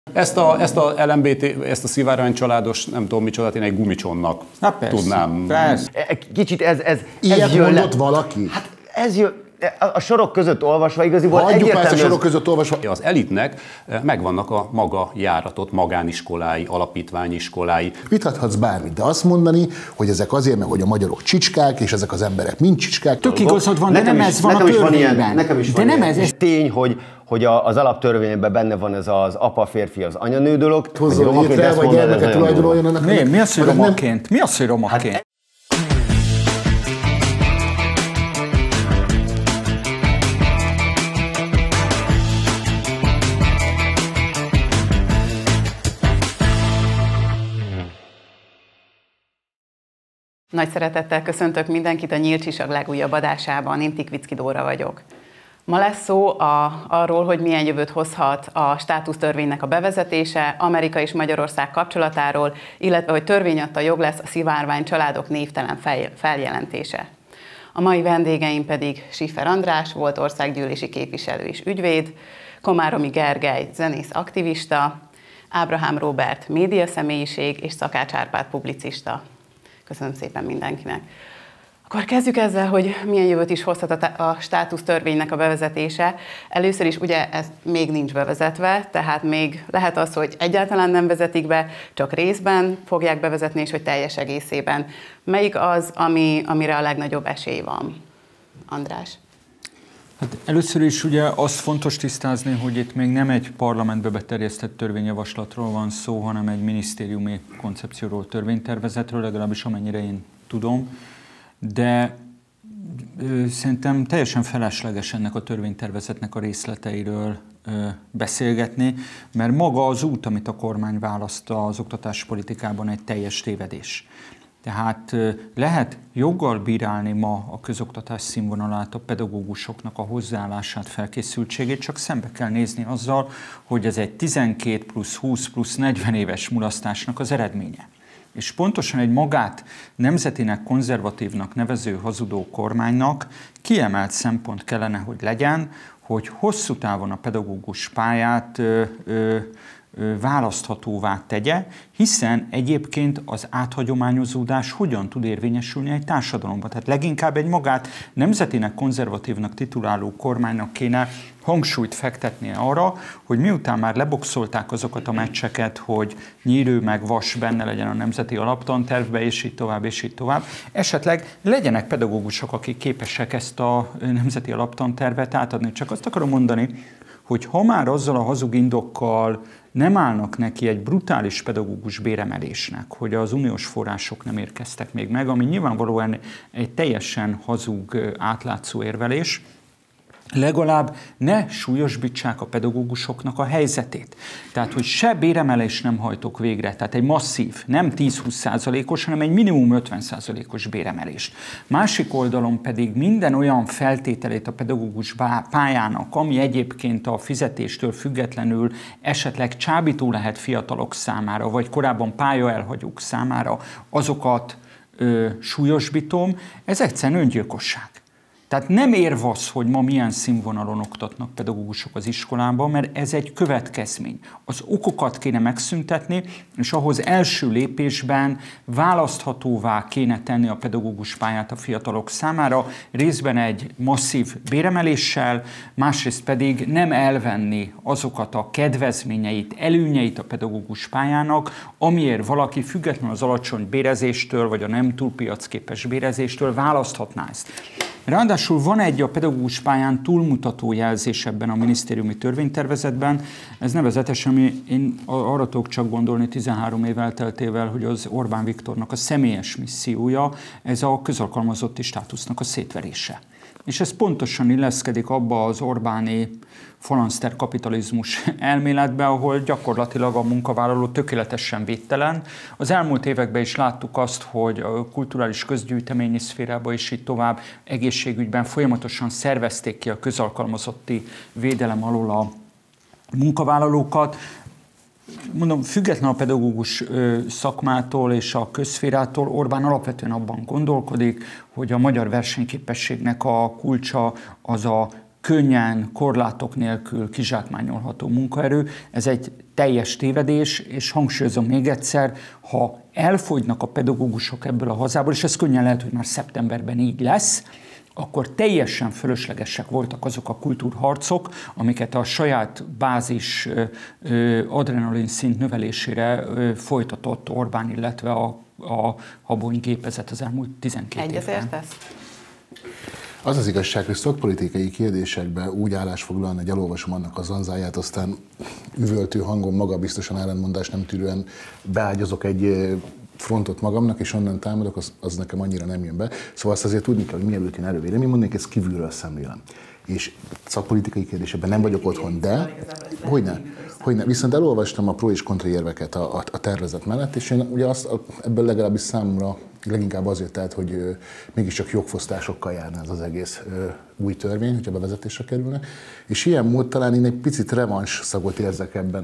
Ezt a LMBT, ezt a szivárvány családos, nem tudom micsodát, én egy gumicsonnak tudnám. Persze. Kicsit ez Ilyet jön mondott valaki? Hát ez jön, a sorok között olvasva igaziból Hagyjuk egyértelmű. ezt a sorok között olvasva. Az elitnek megvannak a maga járatot, magániskolái, alapítványiskolái. Vitathatsz bármit, de azt mondani, hogy ezek azért, mert hogy a magyarok csicskák, és ezek az emberek mind csicskák. Tök igazad van, de nem ez van a törvényben. Nekem is van ilyen. És tény, hogy az alaptörvényben benne van ez az apa-férfi, az anyanő dolog. Hozzon létre, vagy gyermeket tulajdonoljon ennek. Mi az, hogy romaként? Mi az, hogy romaként? Nagy szeretettel köszöntök mindenkit a Nyílt Sisak legújabb adásában, én Tikvicki Dóra vagyok. Ma lesz szó arról, hogy milyen jövőt hozhat a státusztörvénynek a bevezetése, Amerika és Magyarország kapcsolatáról, illetve hogy törvény adta jog lesz a szivárvány családok névtelen feljelentése. A mai vendégeim pedig Schiffer András, volt országgyűlési képviselő és ügyvéd, Komáromi Gergely, zenész aktivista, Ábrahám Róbert, médiaszemélyiség és Szakács Árpád publicista. Köszönöm szépen mindenkinek. Akkor kezdjük ezzel, hogy milyen jövőt is hozhat a státusztörvénynek a bevezetése. Először is ugye ez még nincs bevezetve, tehát még lehet az, hogy egyáltalán nem vezetik be, csak részben fogják bevezetni, és hogy teljes egészében. Melyik az, amire a legnagyobb esély van? András? Hát először is ugye az fontos tisztázni, hogy itt még nem egy parlamentbe beterjesztett törvényjavaslatról van szó, hanem egy minisztériumi koncepcióról, törvénytervezetről, legalábbis amennyire én tudom. De szerintem teljesen felesleges ennek a törvénytervezetnek a részleteiről beszélgetni, mert maga az út, amit a kormány választ az oktatáspolitikában, egy teljes tévedés. Tehát lehet joggal bírálni ma a közoktatás színvonalát, a pedagógusoknak a hozzáállását, felkészültségét, csak szembe kell nézni azzal, hogy ez egy 12 plusz 20 plusz 40 éves mulasztásnak az eredménye. És pontosan egy magát nemzetinek, konzervatívnak nevező hazudó kormánynak kiemelt szempont kellene, hogy legyen, hogy hosszú távon a pedagógus pályát választhatóvá tegye, hiszen egyébként az áthagyományozódás hogyan tud érvényesülni egy társadalomban. Tehát leginkább egy magát nemzetinek, konzervatívnak tituláló kormánynak kéne hangsúlyt fektetnie arra, hogy miután már leboxolták azokat a meccseket, hogy Nyírő meg Vas benne legyen a nemzeti alaptantervbe, és így tovább, és így tovább, esetleg legyenek pedagógusok, akik képesek ezt a nemzeti alaptantervet átadni. Csak azt akarom mondani, hogy ha már azzal a hazug indokkal nem állnak neki egy brutális pedagógus béremelésnek, hogy az uniós források nem érkeztek még meg, ami nyilvánvalóan egy teljesen hazug, átlátszó érvelés, legalább ne súlyosbítsák a pedagógusoknak a helyzetét. Tehát, hogy se béremelés nem hajtok végre, tehát egy masszív, nem 10-20%-os, hanem egy minimum 50%-os béremelést. Másik oldalon pedig minden olyan feltételét a pedagógus pályának, ami egyébként a fizetéstől függetlenül esetleg csábító lehet fiatalok számára, vagy korábban pályaelhagyók számára, azokat súlyosbítom, ez egyszerűen öngyilkosság. Tehát nem érv az, hogy ma milyen színvonalon oktatnak pedagógusok az iskolában, mert ez egy következmény. Az okokat kéne megszüntetni, és ahhoz első lépésben választhatóvá kéne tenni a pedagógus pályát a fiatalok számára, részben egy masszív béremeléssel, másrészt pedig nem elvenni azokat a kedvezményeit, előnyeit a pedagógus pályának, amiért valaki függetlenül az alacsony bérezéstől, vagy a nem túl piacképes bérezéstől választhatná ezt. Ráadásul van egy a pedagógus pályán túlmutató jelzés ebben a minisztériumi törvénytervezetben, ez nevezetesen, én arra tudok csak gondolni 13 év elteltével, hogy az Orbán Viktornak a személyes missziója, ez a közalkalmazotti státusznak a szétverése. És ez pontosan illeszkedik abba az Orbáni falanszter kapitalizmus elméletbe, ahol gyakorlatilag a munkavállaló tökéletesen védtelen. Az elmúlt években is láttuk azt, hogy a kulturális közgyűjteményi szférában is így tovább egészségügyben folyamatosan szervezték ki a közalkalmazotti védelem alól a munkavállalókat. Mondom, független a pedagógus szakmától és a közszférától, Orbán alapvetően abban gondolkodik, hogy a magyar versenyképességnek a kulcsa az a könnyen, korlátok nélkül kizsákmányolható munkaerő. Ez egy teljes tévedés, és hangsúlyozom még egyszer, ha elfogynak a pedagógusok ebből a hazából, és ez könnyen lehet, hogy már szeptemberben így lesz, akkor teljesen fölöslegesek voltak azok a kultúrharcok, amiket a saját bázis adrenalin szint növelésére folytatott Orbán, illetve a Habony gépezet az elmúlt 12 évben. Egyetértesz? Az az igazság, hogy szakpolitikai kérdésekben úgy állásfoglalni, hogy elolvasom annak a zanzáját, aztán üvöltő hangon magabiztosan ellentmondás nem tűrően beágyazok egy frontot magamnak, és onnan támadok, az nekem annyira nem jön be. Szóval azt azért tudni kell, hogy mielőtt én elővélemény mondanék, ezt kívülről szemlélem. És szakpolitikai kérdésekben nem vagyok otthon, de hogyne. Viszont elolvastam a pro és kontra érveket a tervezet mellett, és én ugye ebből legalábbis számomra leginkább azért tehát, hogy mégiscsak jogfosztásokkal járna ez az egész új törvény, hogyha bevezetésre kerülne. És ilyen mód talán én egy picit revans szagot érzek ebben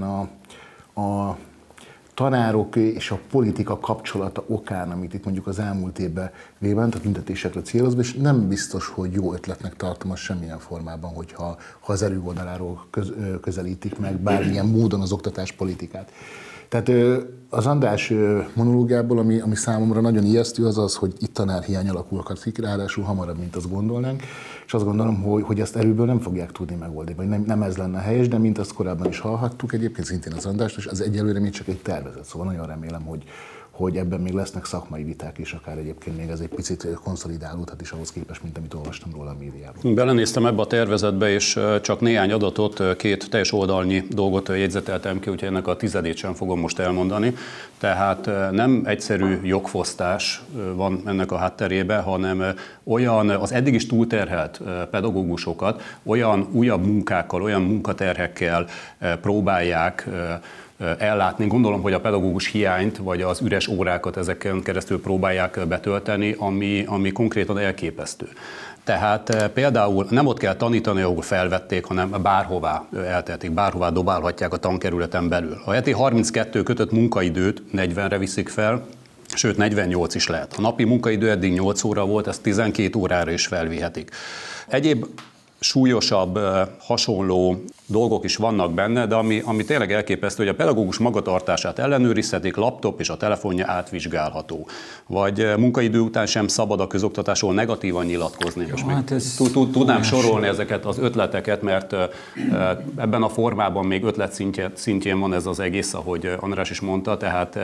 a tanárok és a politika kapcsolata okán, amit itt mondjuk az elmúlt évben véve a büntetésekre célozva, és nem biztos, hogy jó ötletnek tartom azt semmilyen formában, hogyha az erő oldaláról közelítik meg bármilyen módon az oktatáspolitikát. Tehát az András monológiából, ami számomra nagyon ijesztő, az az, hogy itt tanárhiány alakulhat ki, ráadásul hamarabb, mint azt gondolnánk, és azt gondolom, hogy ezt erőből nem fogják tudni megoldani, vagy nem ez lenne helyes, de mint azt korábban is hallhattuk, egyébként szintén az Andrást, és az egyelőre még csak egy tervezet, szóval nagyon remélem, hogy ebben még lesznek szakmai viták, és akár egyébként még ez egy picit konszolidálódhat is ahhoz képest, mint amit olvastam róla a médiában. Belenéztem ebbe a tervezetbe, és csak néhány adatot, 2 teljes oldalnyi dolgot jegyzeteltem ki, úgyhogy ennek a 10-ét sem fogom most elmondani. Tehát nem egyszerű jogfosztás van ennek a hátterében, hanem olyan az eddig is túlterhelt pedagógusokat olyan újabb munkákkal, olyan munkaterhekkel próbálják ellátni. Gondolom, hogy a pedagógus hiányt, vagy az üres órákat ezeken keresztül próbálják betölteni, ami konkrétan elképesztő. Tehát például nem ott kell tanítani, ahol felvették, hanem bárhová eltehetik, bárhová dobálhatják a tankerületen belül. A heti 32 kötött munkaidőt 40-re viszik fel, sőt 48 is lehet. A napi munkaidő eddig 8 óra volt, ezt 12 órára is felvihetik. Egyéb súlyosabb, hasonló dolgok is vannak benne, de ami tényleg elképesztő, hogy a pedagógus magatartását ellenőrizhetik, laptop és a telefonja átvizsgálható. Vagy munkaidő után sem szabad a közoktatásról negatívan nyilatkozni. Jó, tudnám sorolni ezeket az ötleteket, mert ebben a formában még ötlet szintjén van ez az egész, ahogy András is mondta, tehát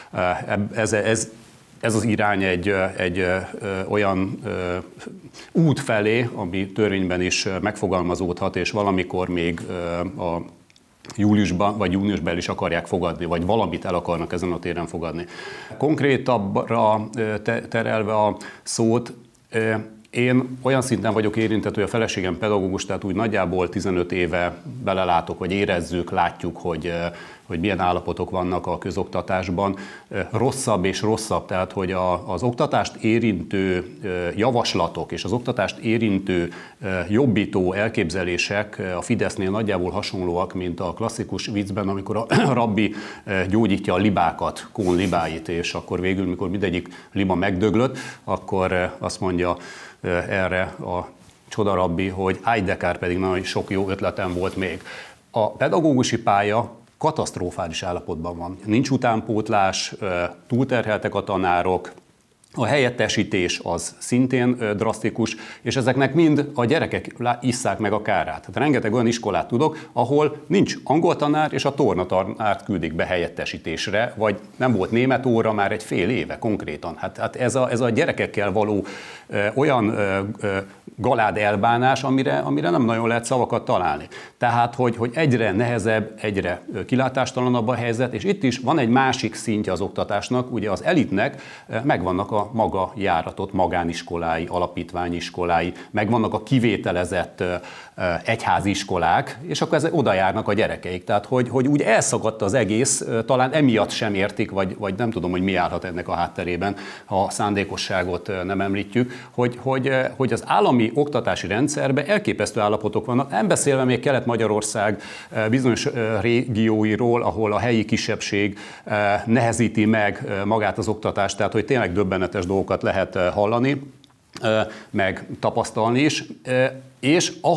ez az irány egy olyan út felé, ami törvényben is megfogalmazódhat, és valamikor még a júliusban vagy júniusban is akarják fogadni, vagy valamit el akarnak ezen a téren fogadni. Konkrétabbra terelve a szót, én olyan szinten vagyok érintett, hogy a feleségem pedagógus, tehát úgy nagyjából 15 éve belelátok, vagy érezzük, látjuk, hogy milyen állapotok vannak a közoktatásban. Rosszabb és rosszabb, tehát hogy az oktatást érintő javaslatok és az oktatást érintő jobbító elképzelések a Fidesznél nagyjából hasonlóak, mint a klasszikus viccben, amikor a rabbi gyógyítja a libákat, Kohn libáit, és akkor végül, mikor mindegyik liba megdöglött, akkor azt mondja erre a csodarabbi, hogy áj de kár, pedig nagyon sok jó ötletem volt még. A pedagógusi pálya katasztrofális állapotban van. Nincs utánpótlás, túlterheltek a tanárok, a helyettesítés az szintén drasztikus, és ezeknek mind a gyerekek isszák meg a kárát. Tehát rengeteg olyan iskolát tudok, ahol nincs angol tanár, és a tornatanárt küldik be helyettesítésre, vagy nem volt német óra már egy fél éve konkrétan. Hát ez a gyerekekkel való olyan galád elbánás, amire nem nagyon lehet szavakat találni. Tehát, hogy egyre nehezebb, egyre kilátástalanabb a helyzet, és itt is van egy másik szintje az oktatásnak, ugye az elitnek megvannak a maga járatot, magániskolái, alapítványiskolái, megvannak a kivételezett egyházi iskolák, és akkor oda járnak a gyerekeik. Tehát, hogy úgy elszakadt az egész, talán emiatt sem értik, vagy nem tudom, hogy mi állhat ennek a hátterében, ha a szándékosságot nem említjük, hogy az állami oktatási rendszerben elképesztő állapotok vannak, nem beszélve még Kelet-Magyarország bizonyos régióiról, ahol a helyi kisebbség nehezíti meg magát az oktatást, tehát hogy tényleg döbbenetes dolgokat lehet hallani, meg tapasztalni is, és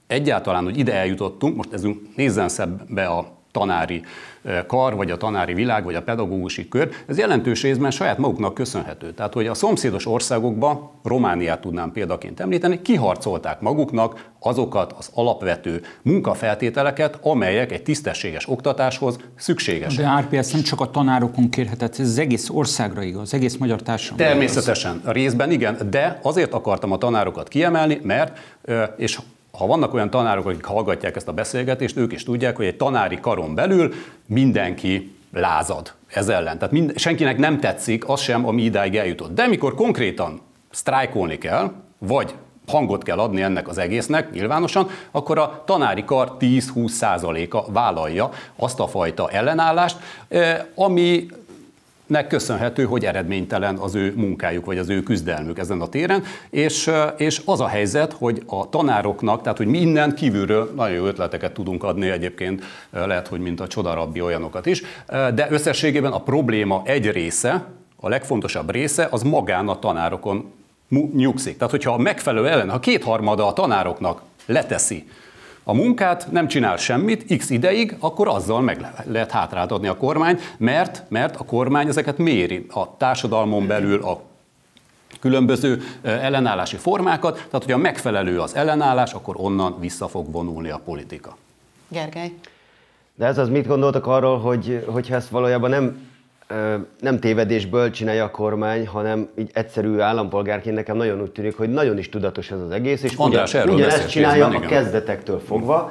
egyáltalán, hogy ide eljutottunk, most nézzen be a tanári kar, vagy a tanári világ, vagy a pedagógusi kör, ez jelentős részben saját maguknak köszönhető. Tehát, hogy a szomszédos országokban, Romániát tudnám példaként említeni, kiharcolták maguknak azokat az alapvető munkafeltételeket, amelyek egy tisztességes oktatáshoz szükségesek. De Árpi, ezt nem csak a tanárokon kérhetett, ez az egész országra igaz, az egész magyar társadalomra. Természetesen, a részben igen, de azért akartam a tanárokat kiemelni, mert, és ha vannak olyan tanárok, akik hallgatják ezt a beszélgetést, ők is tudják, hogy egy tanári karon belül mindenki lázad ez ellen. Tehát senkinek nem tetszik az sem, ami idáig eljutott. De mikor konkrétan sztrájkolni kell, vagy hangot kell adni ennek az egésznek nyilvánosan, akkor a tanári kar 10-20%-a vállalja azt a fajta ellenállást, ami nek köszönhető, hogy eredménytelen az ő munkájuk, vagy az ő küzdelmük ezen a téren, és az a helyzet, hogy a tanároknak, tehát hogy mi innen kívülről nagyon jó ötleteket tudunk adni egyébként, lehet, hogy mint a csodarabbi olyanokat is, de összességében a probléma egy része, a legfontosabb része, az magán a tanárokon nyugszik. Tehát, hogyha a megfelelő ellen, ha kétharmada a tanároknak leteszi a munkát, nem csinál semmit x ideig, akkor azzal meg lehet hátráltatni a kormányt, mert a kormány ezeket méri a társadalmon belül a különböző ellenállási formákat, tehát hogyha megfelelő az ellenállás, akkor onnan vissza fog vonulni a politika. Gergely? De ez az, mit gondoltak arról, hogyha ezt valójában nem tévedésből csinálja a kormány, hanem így egyszerű állampolgárként nekem nagyon úgy tűnik, hogy nagyon is tudatos ez az egész, és ugyanezt csinálja a kezdetektől fogva,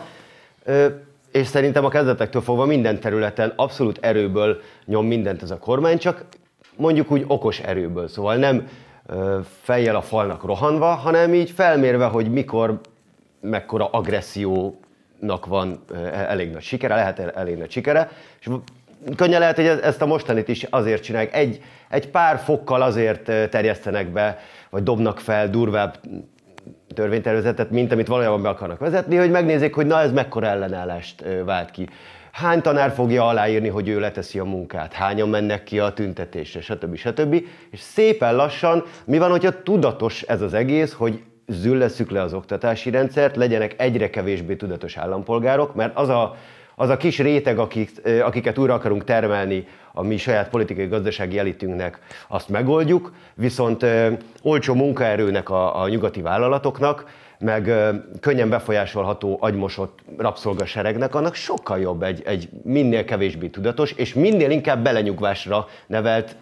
és szerintem a kezdetektől fogva minden területen abszolút erőből nyom mindent ez a kormány, csak mondjuk úgy okos erőből, szóval nem fejjel a falnak rohanva, hanem így felmérve, hogy mikor, mekkora agressziónak van elég nagy sikere, lehet elég nagy sikere, és könnyen lehet, hogy ezt a mostanit is azért csinálják. Egy pár fokkal azért terjesztenek be, vagy dobnak fel durvább törvénytervezetet, mint amit valójában be akarnak vezetni, hogy megnézzék, hogy na ez mekkora ellenállást vált ki. Hány tanár fogja aláírni, hogy ő leteszi a munkát, hányan mennek ki a tüntetésre, stb. És szépen lassan, mi van, hogyha tudatos ez az egész, hogy züllesszük le az oktatási rendszert, legyenek egyre kevésbé tudatos állampolgárok, mert az a kis réteg, akiket újra akarunk termelni a mi saját politikai gazdasági elitünknek, azt megoldjuk, viszont olcsó munkaerőnek a nyugati vállalatoknak, meg könnyen befolyásolható agymosott rabszolgaseregnek, annak sokkal jobb egy minél kevésbé tudatos, és minél inkább belenyugvásra nevelt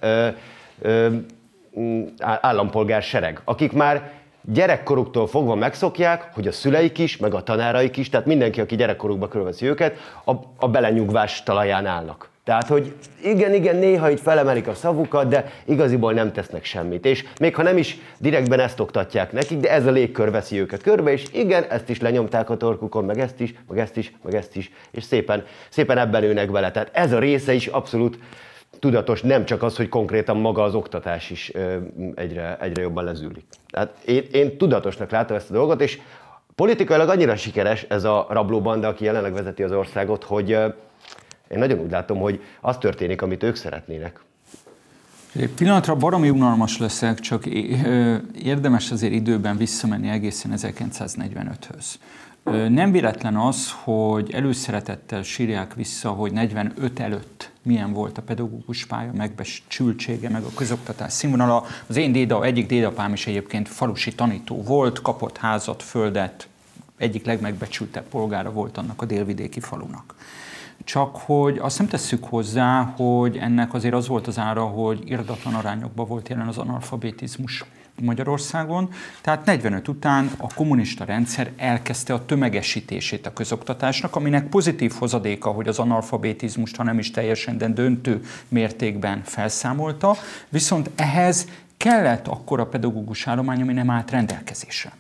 állampolgársereg, akik már gyerekkoruktól fogva megszokják, hogy a szüleik is, meg a tanáraik is, tehát mindenki, aki gyerekkorukba körülveszi őket, a belenyugvás talaján állnak. Tehát, hogy igen, néha itt felemelik a szavukat, de igaziból nem tesznek semmit. És még ha nem is direktben ezt oktatják nekik, de ez a légkör veszi őket körbe, és igen, ezt is lenyomták a torkukon, meg ezt is, meg ezt is, és szépen ebben ülnek bele. Tehát ez a része is abszolút tudatos, nem csak az, hogy konkrétan maga az oktatás is egyre jobban lezűlik. Tehát én tudatosnak látom ezt a dolgot, és politikailag annyira sikeres ez a rablóbanda, aki jelenleg vezeti az országot, hogy én nagyon úgy látom, hogy az történik, amit ők szeretnének. Egy pillanatra baromi unalmas leszek, csak érdemes azért időben visszamenni egészen 1945-höz. Nem véletlen az, hogy előszeretettel sírják vissza, hogy 45 előtt milyen volt a pedagógus pálya megbecsültsége, meg a közoktatás színvonala. Az én egyik dédapám is egyébként falusi tanító volt, kapott házat, földet, egyik legmegbecsültebb polgára volt annak a délvidéki falunak. Csak hogy azt nem tesszük hozzá, hogy ennek azért az volt az ára, hogy irdatlan arányokban volt jelen az analfabetizmus Magyarországon. Tehát 45 után a kommunista rendszer elkezdte a tömegesítését a közoktatásnak, aminek pozitív hozadéka, hogy az analfabetizmust, ha nem is teljesen, de döntő mértékben felszámolta, viszont ehhez kellett akkora pedagógus állomány, ami nem állt rendelkezésre.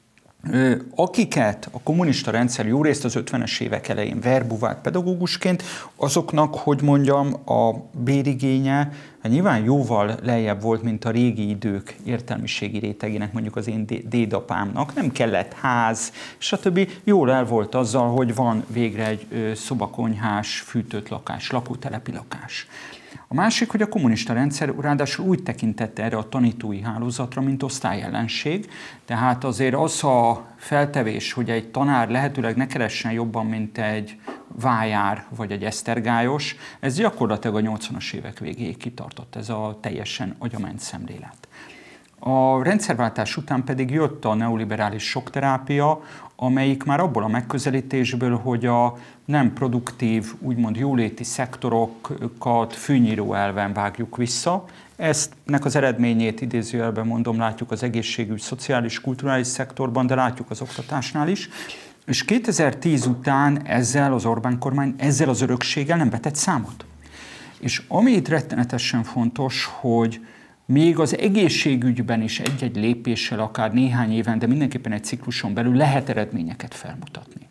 Akiket a kommunista rendszer jó részt az 50-es évek elején verbuvált pedagógusként, azoknak, hogy mondjam, a bérigénye nyilván jóval lejjebb volt, mint a régi idők értelmiségi rétegének, mondjuk az én dédapámnak. Nem kellett ház, stb. Jól el volt azzal, hogy van végre egy szobakonyhás, fűtött lakás, lakótelepi lakás. A másik, hogy a kommunista rendszer ráadásul úgy tekintette erre a tanítói hálózatra, mint osztályellenség, tehát azért az a a feltevés, hogy egy tanár lehetőleg ne keressen jobban, mint egy Vájár vagy egy Esztergályos, ez gyakorlatilag a 80-as évek végéig kitartott, ez a teljesen agyament szemlélet. A rendszerváltás után pedig jött a neoliberális sokterápia, amelyik már abból a megközelítésből, hogy a nem produktív, úgymond jóléti szektorokat fűnyíró elven vágjuk vissza. Eztnek az eredményét idézőjelben mondom, látjuk az egészségügy, szociális, kulturális szektorban, de látjuk az oktatásnál is. És 2010 után ezzel az Orbán kormány, ezzel az örökséggel nem vetett számot. És ami itt rettenetesen fontos, hogy még az egészségügyben is egy-egy lépéssel, akár néhány éven, de mindenképpen egy cikluson belül lehet eredményeket felmutatni.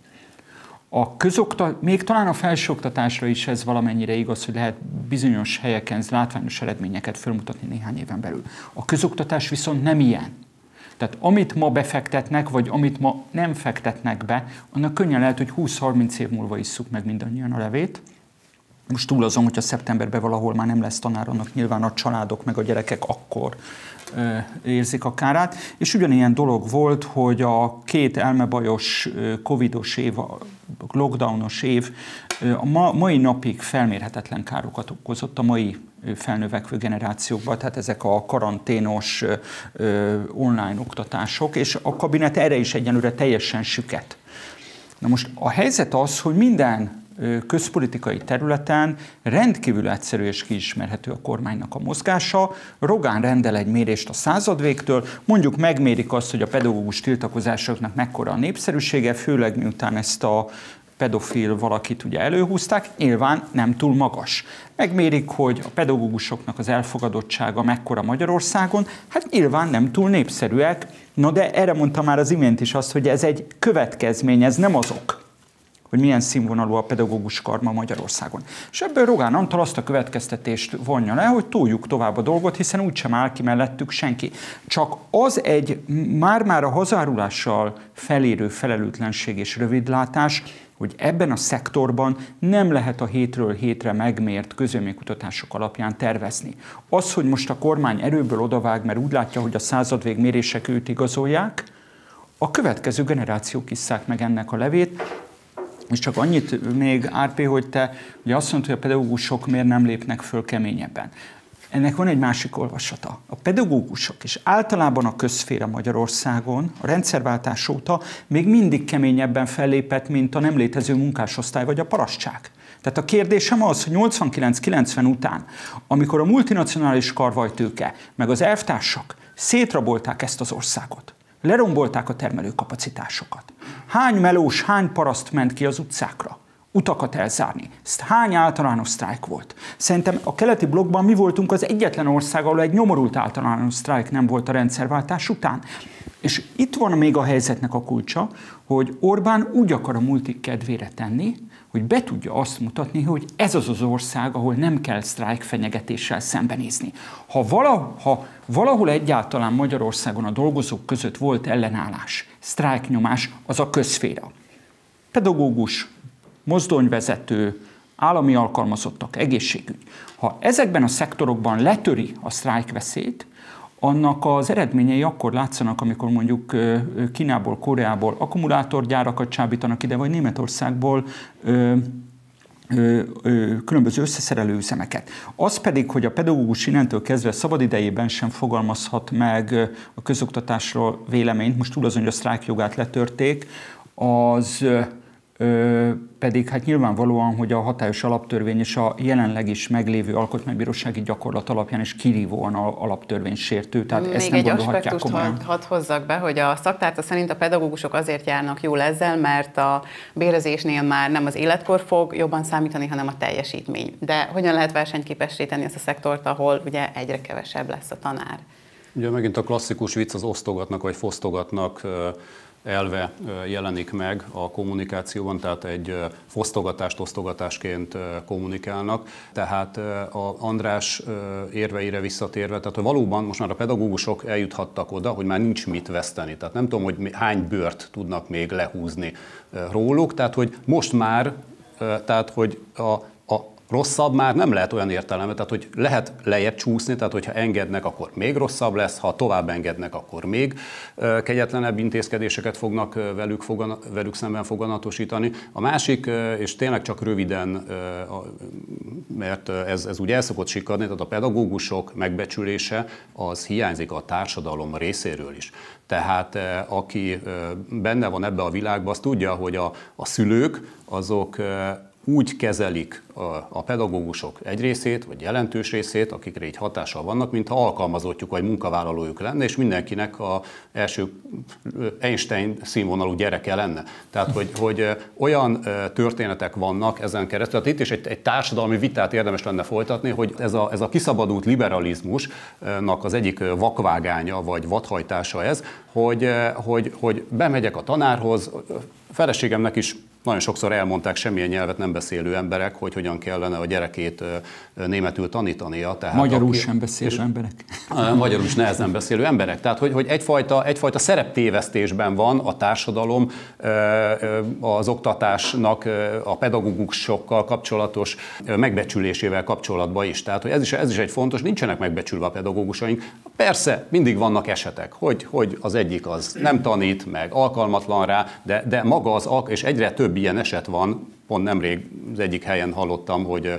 Még talán a felsőoktatásra is ez valamennyire igaz, hogy lehet bizonyos helyeken látványos eredményeket felmutatni néhány éven belül. A közoktatás viszont nem ilyen. Tehát amit ma befektetnek, vagy amit ma nem fektetnek be, annak könnyen lehet, hogy 20-30 év múlva isszuk meg mindannyian a levét. Most túl azon, hogyha szeptemberben valahol már nem lesz tanár, annak nyilván a családok meg a gyerekek akkor érzik a kárát. És ugyanilyen dolog volt, hogy a két elmebajos, covidos év, a lockdownos év a mai napig felmérhetetlen károkat okozott a mai felnövekvő generációkban, tehát ezek a karanténos online oktatások, és a kabinet erre is egyenlőre teljesen süket. Na most a helyzet az, hogy minden közpolitikai területen rendkívül egyszerű és kiismerhető a kormánynak a mozgása. Rogán rendel egy mérést a századvégtől, mondjuk megmérik azt, hogy a pedagógus tiltakozásoknak mekkora a népszerűsége, főleg miután ezt a pedofil valakit ugye előhúzták, nyilván nem túl magas. Megmérik, hogy a pedagógusoknak az elfogadottsága mekkora Magyarországon, hát nyilván nem túl népszerűek. No de erre mondtam már az imént is azt, hogy ez egy következmény, ez nem az ok, hogy milyen színvonalú a pedagógus karma Magyarországon. És ebből Rogán Antal azt a következtetést vonja le, hogy toljuk tovább a dolgot, hiszen úgysem áll ki mellettük senki. Csak az egy már-már a hazárulással felérő felelőtlenség és rövidlátás, hogy ebben a szektorban nem lehet a hétről hétre megmért közvéleménykutatások alapján tervezni. Az, hogy most a kormány erőből odavág, mert úgy látja, hogy a századvég mérések őt igazolják, a következő generációk isszák meg ennek a levét. És csak annyit még, Árpé, hogy te ugye azt mondtad, hogy a pedagógusok miért nem lépnek föl keményebben. Ennek van egy másik olvasata. A pedagógusok és általában a közszféra Magyarországon a rendszerváltás óta még mindig keményebben fellépett, mint a nem létező munkásosztály vagy a parasztság. Tehát a kérdésem az, hogy 89-90 után, amikor a multinacionális karvajtőke meg az elvtársak szétrabolták ezt az országot, lerombolták a termelőkapacitásokat. Hány melós, hány paraszt ment ki az utcákra? Utakat elzárni. Hány általános sztrájk volt? Szerintem a keleti blokkban mi voltunk az egyetlen ország, ahol egy nyomorult általános sztrájk nem volt a rendszerváltás után. És itt van még a helyzetnek a kulcsa, hogy Orbán úgy akar a multik kedvére tenni, hogy be tudja azt mutatni, hogy ez az az ország, ahol nem kell sztrájk fenyegetéssel szembenézni. Ha valahol egyáltalán Magyarországon a dolgozók között volt ellenállás, sztrájknyomás, az a közszféra. Pedagógus, mozdonyvezető, állami alkalmazottak, egészségügy. Ha ezekben a szektorokban letöri a sztrájkveszélyt, annak az eredményei akkor látszanak, amikor mondjuk Kínából, Koreából akkumulátorgyárakat csábítanak ide, vagy Németországból különböző összeszerelő üzemeket. Az pedig, hogy a pedagógus innentől kezdve szabadidejében sem fogalmazhat meg a közoktatásról véleményt, most túl azon, hogy a sztrájkjogát letörték, az pedig hát nyilvánvalóan, hogy a hatályos alaptörvény és a jelenleg is meglévő alkotmánybírósági gyakorlat alapján is kirívóan alaptörvénysértő, tehát ezt nem gondolhatják komolyan. Még egy aspektust hadd be, hogy a szaktárca szerint a pedagógusok azért járnak jól ezzel, mert a bérezésnél már nem az életkor fog jobban számítani, hanem a teljesítmény. De hogyan lehet versenyképessé tenni ezt a szektort, ahol ugye egyre kevesebb lesz a tanár? Ugye megint a klasszikus vicc, az osztogatnak vagy fosztogatnak elve jelenik meg a kommunikációban, tehát egy fosztogatást osztogatásként kommunikálnak. Tehát a András érveire visszatérve, tehát hogy valóban most már a pedagógusok eljuthattak oda, hogy már nincs mit veszteni. Tehát nem tudom, hogy hány bőrt tudnak még lehúzni róluk, tehát hogy most már, tehát hogy a rosszabb már nem lehet olyan értelemben, tehát hogy lehet lejjebb csúszni, tehát hogyha engednek, akkor még rosszabb lesz, ha tovább engednek, akkor még kegyetlenebb intézkedéseket fognak velük szemben foganatosítani. A másik, és tényleg csak röviden, mert ez ugye el szokott sikadni, tehát a pedagógusok megbecsülése az hiányzik a társadalom részéről is. Tehát aki benne van ebbe a világba, az tudja, hogy a szülők azok úgy kezelik a pedagógusok egy részét, vagy jelentős részét, akikre így hatással vannak, mintha alkalmazottjuk vagy munkavállalójuk lenne, és mindenkinek az első Einstein színvonalú gyereke lenne. Tehát, hogy olyan történetek vannak ezen keresztül, tehát itt is egy társadalmi vitát érdemes lenne folytatni, hogy ez a kiszabadult liberalizmusnak az egyik vakvágánya, vagy vadhajtása ez, hogy bemegyek a tanárhoz, feleségemnek is nagyon sokszor elmondták semmilyen nyelvet nem beszélő emberek, hogy hogyan kellene a gyerekét németül tanítania. Tehát magyarul sem beszélő emberek. Magyarul is nehezen beszélő emberek. Tehát, hogy egyfajta szereptévesztésben van a társadalom az oktatásnak a pedagógusokkal kapcsolatos megbecsülésével kapcsolatban is. Tehát, hogy ez is egy fontos, nincsenek megbecsülve a pedagógusaink. Persze, mindig vannak esetek, hogy az egyik az nem tanít, meg alkalmatlan rá, de maga és egyre több ilyen eset van, pont nemrég az egyik helyen hallottam, hogy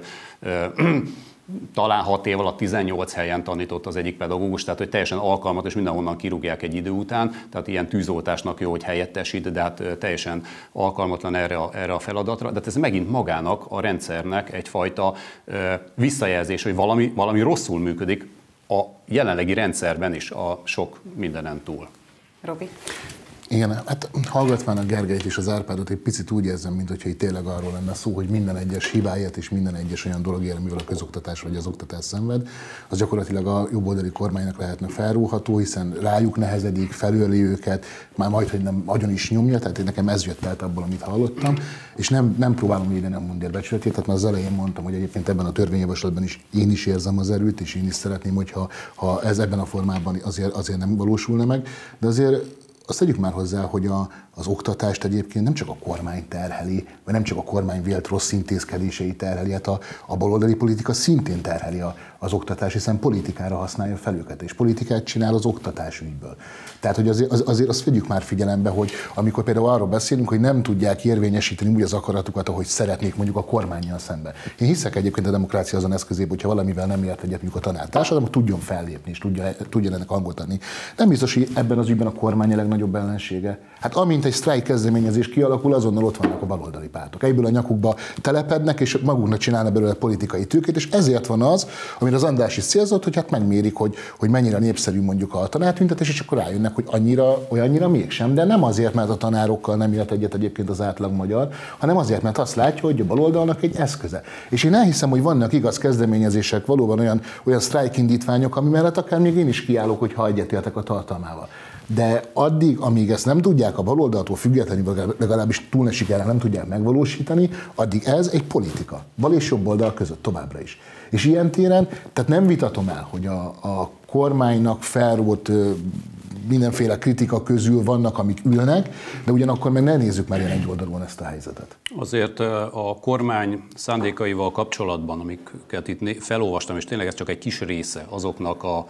talán 6 év alatt 18 helyen tanított az egyik pedagógus, tehát hogy teljesen alkalmat, és mindenhonnan kirúgják egy idő után, tehát ilyen tűzoltásnak jó, hogy helyettesít, de hát teljesen alkalmatlan erre a feladatra. De ez megint magának, a rendszernek egyfajta visszajelzés, hogy valami rosszul működik a jelenlegi rendszerben is, a sok mindenen túl. Robi? Igen, hát hallgatván a Gergelyt és az Árpádot egy picit úgy érzem, mintha itt tényleg arról lenne szó, hogy minden egyes hibáját és minden egyes olyan dologért, amivel a közoktatás vagy az oktatás szenved, az gyakorlatilag a jobboldali kormánynak lehetne felróható, hiszen rájuk nehezedik, felöli őket, már majd, hogy nem agyon is nyomja, tehát nekem ez jött át abból, amit hallottam, és nem próbálom védeni a mundér becsületét, tehát már az elején mondtam, hogy egyébként ebben a törvényjavaslatban is én is érzem az erőt, és én is szeretném, hogyha ez ebben a formában azért nem valósulna meg, de azért azt tegyük már hozzá, hogy az oktatást egyébként nem csak a kormány terheli, vagy nem csak a kormány vélt rossz intézkedései terheli, hát a baloldali politika szintén terheli az oktatás, hiszen politikára használja fel őket, és politikát csinál az oktatásügyből. Tehát, hogy azért azt vegyük már figyelembe, hogy amikor például arról beszélünk, hogy nem tudják érvényesíteni úgy az akaratukat, ahogy szeretnék mondjuk a kormánnyal szemben. Én hiszek egyébként a demokrácia azon eszközében, hogyha valamivel nem ért egyet mondjuk a tanártársadalom, tudjon fellépni, és tudjon ennek hangot adni. Nem biztos, hogy ebben az ügyben a kormány a legnagyobb ellensége. Hát amint egy sztrájk kezdeményezés kialakul, azonnal ott vannak a baloldali pártok. Egyből a nyakukba telepednek, és maguknak csinálnak belőle politikai tőkét, és ezért van az, amire az András is célzott, hogy hát megmérik, hogy mennyire népszerű mondjuk a tanártüntetés, és akkor rájönnek, hogy olyannyira mégsem, de nem azért, mert a tanárokkal nem ért egyet egyébként az átlag magyar, hanem azért, mert azt látja, hogy a baloldalnak egy eszköze. És én elhiszem, hogy vannak igaz kezdeményezések, valóban olyan sztrájkindítványok, ami mellett akár még én is kiállok, hogyha egyetértek a tartalmával. De addig, amíg ezt nem tudják a baloldaltól függetlenül, legalábbis túl ne sikerrel nem tudják megvalósítani, addig ez egy politika. Bal és jobb oldal között továbbra is. És ilyen téren, tehát nem vitatom el, hogy a kormánynak felrótt mindenféle kritika közül vannak, amik ülnek, de ugyanakkor meg ne nézzük már ilyen egyoldalúan ezt a helyzetet. Azért a kormány szándékaival kapcsolatban, amiket itt felolvastam, és tényleg ez csak egy kis része azoknak a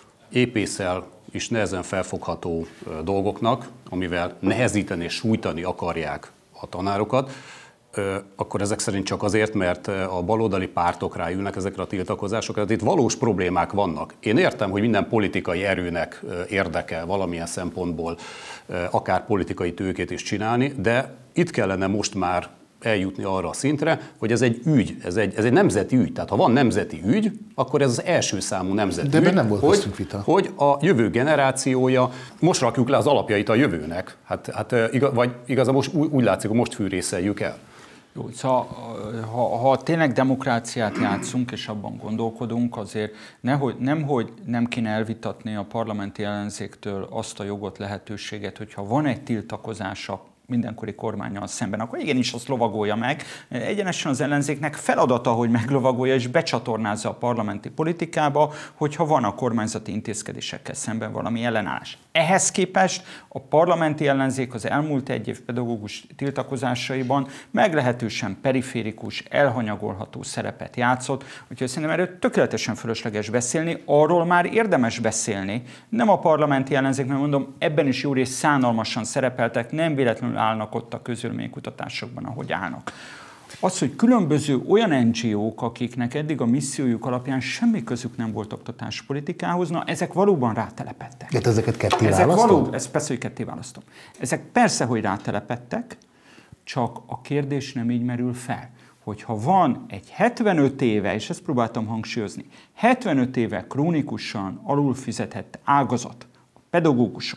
épészel is nehezen felfogható dolgoknak, amivel nehezíteni és sújtani akarják a tanárokat, akkor ezek szerint csak azért, mert a baloldali pártok ráülnek ezekre a tiltakozásokra. Tehát itt valós problémák vannak. Én értem, hogy minden politikai erőnek érdeke valamilyen szempontból akár politikai tőkét is csinálni, de itt kellene most már eljutni arra a szintre, hogy ez egy ügy, ez egy nemzeti ügy. Tehát ha van nemzeti ügy, akkor ez az első számú nemzeti ügy. De ebben nem volt köztünk vita. Hogy a jövő generációja, most rakjuk le az alapjait a jövőnek. Vagy igazából most úgy látszik, hogy most fűrészeljük el. Jó, szóval, ha tényleg demokráciát játszunk, és abban gondolkodunk, azért nem kéne elvitatni a parlamenti ellenzéktől azt a jogot, lehetőséget, hogyha van egy tiltakozása mindenkori kormánnyal szemben, akkor igenis azt lovagolja meg. Egyenesen az ellenzéknek feladata, hogy meglovagolja és becsatornázza a parlamenti politikába, hogyha van a kormányzati intézkedésekkel szemben valami ellenállás. Ehhez képest a parlamenti ellenzék az elmúlt egy év pedagógus tiltakozásaiban meglehetősen periférikus, elhanyagolható szerepet játszott, úgyhogy szerintem erről tökéletesen fölösleges beszélni, arról már érdemes beszélni. Nem a parlamenti ellenzék, mert mondom, ebben is jó rész szánalmasan szerepeltek, nem véletlenül állnak ott a közvéleménykutatásokban, ahogy állnak. Az, hogy különböző olyan NGO-k, akiknek eddig a missziójuk alapján semmi közük nem volt oktatáspolitikához, na ezek valóban rátelepedtek. De ezeket ketté választod? Ez persze, hogy ketté választom. Ezek persze, hogy rátelepedtek, csak a kérdés nem így merül fel. Hogyha van egy 75 éve, és ezt próbáltam hangsúlyozni, 75 éve krónikusan alulfizetett ágazat, a pedagógusok,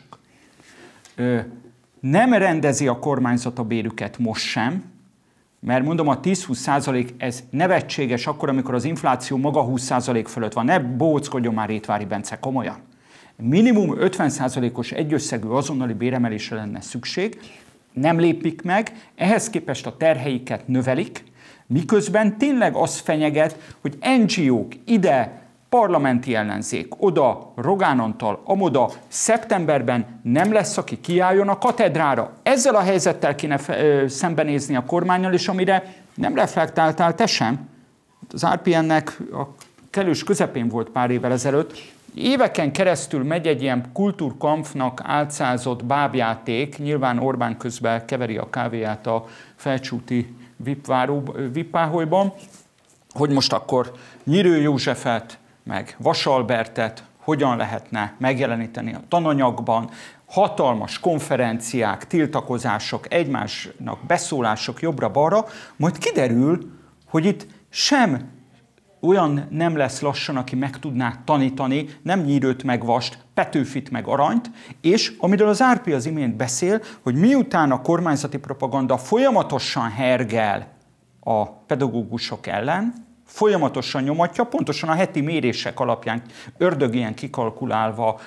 nem rendezi a kormányzat a bérüket most sem, mert mondom, a 10-20% ez nevetséges akkor, amikor az infláció maga 20% fölött van. Ne bóckodjon már Rétvári Bence, komolyan. Minimum 50%-os egyösszegű azonnali béremelésre lenne szükség, nem lépik meg, ehhez képest a terheiket növelik, miközben tényleg az fenyeget, hogy NGO-k ide, parlamenti ellenzék, oda, Rogán Antal, amoda, szeptemberben nem lesz, aki kiálljon a katedrára. Ezzel a helyzettel kéne szembenézni a kormánnyal, és amire nem reflektáltál te sem, az RPN-nek a kellős közepén volt pár évvel ezelőtt, éveken keresztül megy egy ilyen kultúrkampfnak álcázott bábjáték, nyilván Orbán közben keveri a kávéját a Felcsúti VIP-páholyban, hogy most akkor Nyírő Józsefet, meg Vasalbertet hogyan lehetne megjeleníteni a tananyagban, hatalmas konferenciák, tiltakozások, egymásnak beszólások jobbra-balra, majd kiderül, hogy itt sem olyan nem lesz lassan, aki meg tudná tanítani, nem Nyírőt meg Vast, Petőfit meg Aranyt, és amiről az RP az imént beszél, hogy miután a kormányzati propaganda folyamatosan hergel a pedagógusok ellen, folyamatosan nyomatja, pontosan a heti mérések alapján ördögien kikalkulálva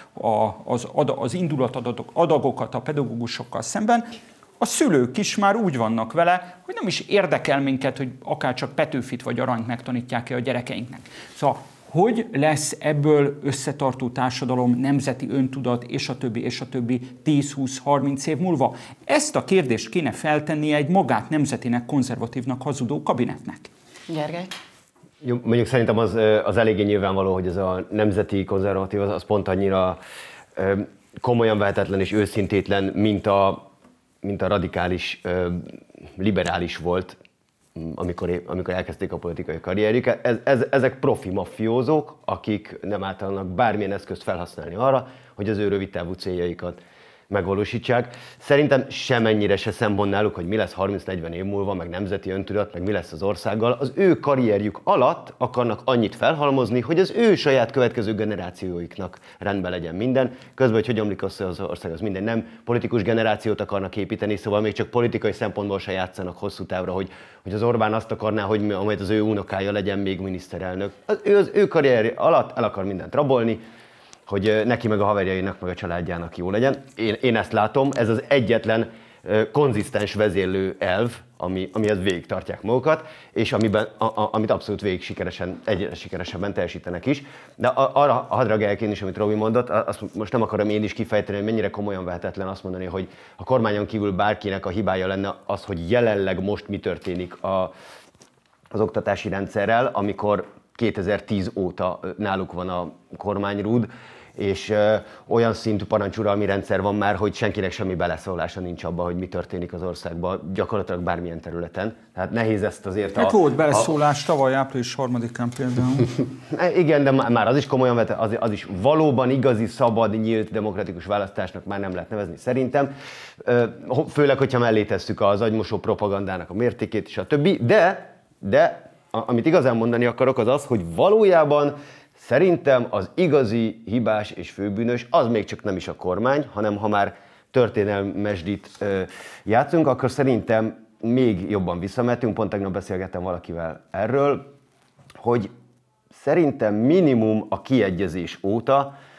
az indulatadagokat a pedagógusokkal szemben, a szülők is már úgy vannak vele, hogy nem is érdekel minket, hogy akárcsak Petőfit vagy Aranyt megtanítják-e a gyerekeinknek. Szóval hogy lesz ebből összetartó társadalom, nemzeti öntudat, és a többi 10-20-30 év múlva? Ezt a kérdést kéne feltennie egy magát nemzetinek, konzervatívnak hazudó kabinetnek. Gergely? Jó, mondjuk szerintem az eléggé nyilvánvaló, hogy ez a nemzeti konzervatív az pont annyira komolyan vehetetlen és őszintétlen, mint a radikális liberális volt, amikor elkezdték a politikai karrierjüket. Ezek profi maffiózók, akik nem általnak bármilyen eszközt felhasználni arra, hogy az ő rövidtávú céljaikat megvalósítsák. Szerintem semennyire se szempont náluk, hogy mi lesz 30-40 év múlva, meg nemzeti öntudat, meg mi lesz az országgal. Az ő karrierjük alatt akarnak annyit felhalmozni, hogy az ő saját következő generációiknak rendben legyen minden. Közben, hogy hogy omlik össze az ország, az minden. Nem politikus generációt akarnak építeni, szóval még csak politikai szempontból se játszanak hosszú távra, hogy az Orbán azt akarná, hogy majd az ő unokája legyen még miniszterelnök. Az ő karrier alatt el akar mindent rabolni, hogy neki meg a haverjainak, meg a családjának jó legyen. Én ezt látom, ez az egyetlen konzisztens vezérlő elv, amihez végig tartják magukat, és amit abszolút végig egyre sikeresebben teljesítenek is. De arra hadd reagáljak én is, amit Robi mondott, azt most nem akarom én is kifejteni, hogy mennyire komolyan vehetetlen azt mondani, hogy a kormányon kívül bárkinek a hibája lenne az, hogy jelenleg most mi történik az oktatási rendszerrel, amikor 2010 óta náluk van a kormányrúd, és olyan szintű parancsuralmi rendszer van már, hogy senkinek semmi beleszólása nincs abban, hogy mi történik az országban, gyakorlatilag bármilyen területen. Tehát nehéz ezt azért hát volt beleszólás tavaly április 3-án például. Igen, de már az is komolyan vett, az is valóban igazi, szabad, nyílt, demokratikus választásnak már nem lehet nevezni szerintem. Főleg, hogyha mellé tesszük az agymosó propagandának a mértékét és a többi, de amit igazán mondani akarok, az az, hogy valójában szerintem az igazi hibás és főbűnös az még csak nem is a kormány, hanem ha már történelmesdit játszunk, akkor szerintem még jobban visszamehetünk. Pont tegnap beszélgettem valakivel erről, hogy szerintem minimum a kiegyezés óta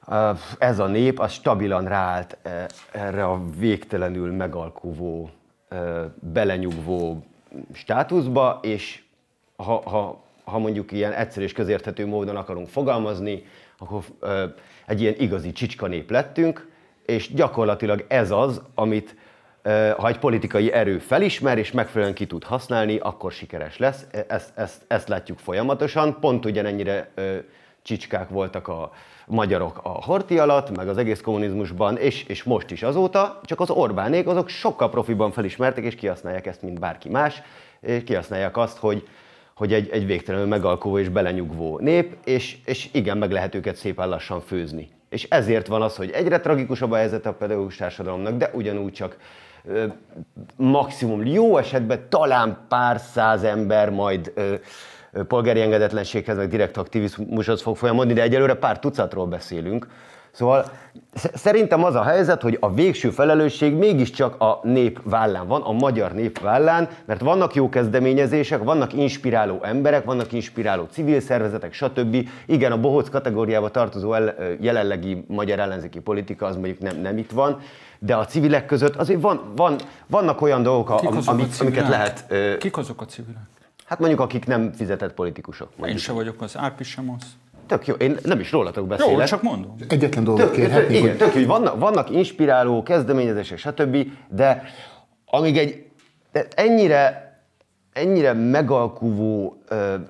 ez a nép az stabilan ráállt erre a végtelenül megalkuvó, belenyugvó státuszba, és ha mondjuk ilyen egyszerű és közérthető módon akarunk fogalmazni, akkor egy ilyen igazi csicskanép lettünk, és gyakorlatilag ez az, amit ha egy politikai erő felismer és megfelelően ki tud használni, akkor sikeres lesz. Ezt látjuk folyamatosan. Pont ugyanennyire csicskák voltak a magyarok a Horthy alatt, meg az egész kommunizmusban, és most is azóta, csak az Orbánék azok sokkal profiban felismertek, és kihasználják ezt, mint bárki más, és kihasználják azt, hogy egy végtelenül megalkuvó és belenyugvó nép, és igen, meg lehet őket szépen lassan főzni. És ezért van az, hogy egyre tragikusabb a helyzet a pedagógus társadalomnak, de ugyanúgy csak maximum jó esetben talán pár száz ember majd polgári engedetlenséghez, meg direkt aktivizmushoz fog folyamodni, de egyelőre pár tucatról beszélünk. Szóval szerintem az a helyzet, hogy a végső felelősség mégiscsak a nép vállán van, a magyar nép vállán, mert vannak jó kezdeményezések, vannak inspiráló emberek, vannak inspiráló civil szervezetek, stb. Igen, a bohóc kategóriába tartozó jelenlegi magyar ellenzéki politika az mondjuk nem itt van, de a civilek között azért vannak olyan dolgok, amiket lehet... Kik azok a civilek? Hát mondjuk akik nem fizetett politikusok. Én sem vagyok az, Árpi sem az. Tök jó, én nem is rólatok beszélek. Jó, csak mondom. Egyetlen dolgot kérhetnék, igen, tök jó, hogy vannak inspiráló kezdeményezések, stb., de amíg ennyire megalkuvó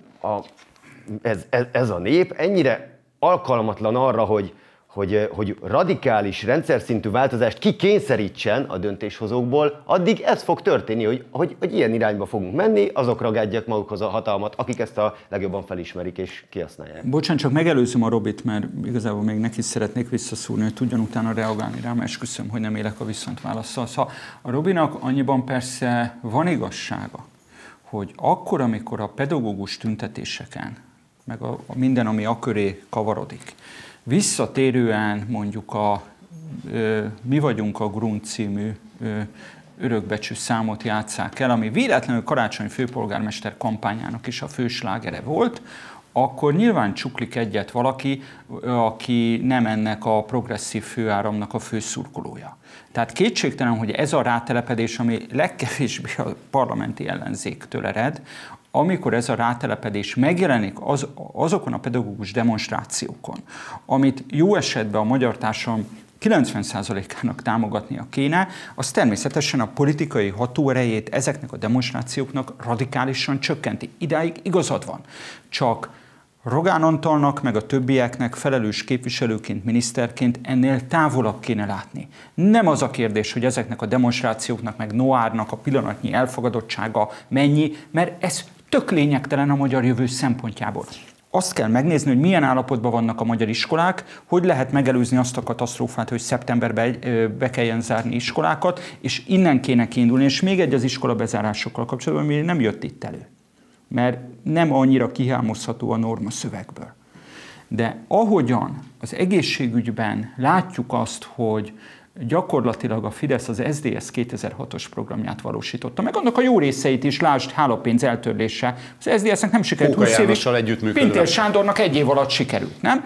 ez a nép, ennyire alkalmatlan arra, hogy radikális, rendszer szintű változást kikényszerítsen a döntéshozókból, addig ez fog történni, hogy ilyen irányba fogunk menni, azok ragadják magukhoz a hatalmat, akik ezt a legjobban felismerik és kihasználják. Bocsánat, csak megelőzöm a Robit, mert igazából még neki szeretnék visszaszúrni, hogy tudjon utána reagálni rám, esküszöm, hogy nem élek a viszontválasszal. Szóval a Robinak annyiban persze van igazsága, hogy akkor, amikor a pedagógus tüntetéseken, meg a minden, ami aköré kavarodik, visszatérően mondjuk Mi vagyunk a Grund című örökbecsű számot játsszák el, ami véletlenül Karácsony főpolgármester kampányának is a fő slágere volt, akkor nyilván csuklik egyet valaki, aki nem ennek a progresszív főáramnak a fő szurkolója. Tehát kétségtelen, hogy ez a rátelepedés, ami legkevésbé a parlamenti ellenzéktől ered, amikor ez a rátelepedés megjelenik azokon a pedagógus demonstrációkon, amit jó esetben a magyar társadalom 90%-ának támogatnia kéne, az természetesen a politikai hatóerejét ezeknek a demonstrációknak radikálisan csökkenti. Idáig igazad van. Csak Rogán Antalnak, meg a többieknek felelős képviselőként, miniszterként ennél távolabb kéne látni. Nem az a kérdés, hogy ezeknek a demonstrációknak, meg Noárnak a pillanatnyi elfogadottsága mennyi, mert ez tök lényegtelen a magyar jövő szempontjából. Azt kell megnézni, hogy milyen állapotban vannak a magyar iskolák, hogy lehet megelőzni azt a katasztrófát, hogy szeptemberben be kelljen zárni iskolákat, és innen kéne kiindulni. És még egy az iskola bezárásokkal kapcsolatban, ami nem jött itt elő, mert nem annyira kihámozható a norma szövegből. De ahogyan az egészségügyben látjuk azt, hogy gyakorlatilag a Fidesz az SZDSZ 2006-os programját valósította, meg annak a jó részeit is, lásd, hálapénz eltörlése. Az SZDSZ-nek nem sikerült 20 évig, Pintér Sándornak 1 év alatt sikerült, nem?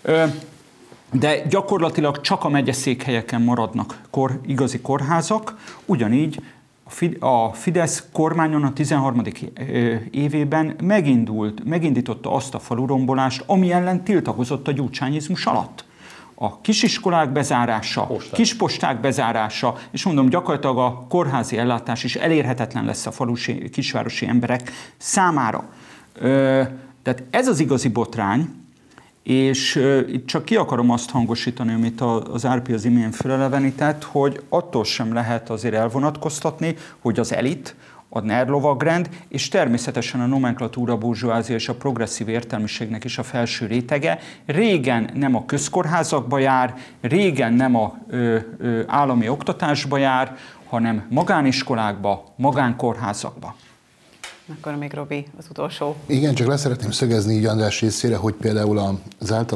De gyakorlatilag csak a megyeszékhelyeken maradnak igazi kórházak, ugyanígy a Fidesz kormányon a 13. évében megindította azt a falurombolást, ami ellen tiltakozott a gyurcsányizmus alatt. A kisiskolák bezárása, kisposták bezárása, és mondom, gyakorlatilag a kórházi ellátás is elérhetetlen lesz a falusi, kisvárosi emberek számára. Tehát ez az igazi botrány, és itt csak ki akarom azt hangosítani, amit az Árpi az imént felelevenített, hogy attól sem lehet azért elvonatkoztatni, hogy az elit, a NER lovagrend, és természetesen a nomenklatúra, burzsóázia és a progresszív értelmiségnek is a felső rétege régen nem a közkórházakba jár, régen nem az állami oktatásba jár, hanem magániskolákba, magánkórházakba. Akkor még Robi, az utolsó. Igen, csak leszeretném szögezni így András részére, hogy például az általa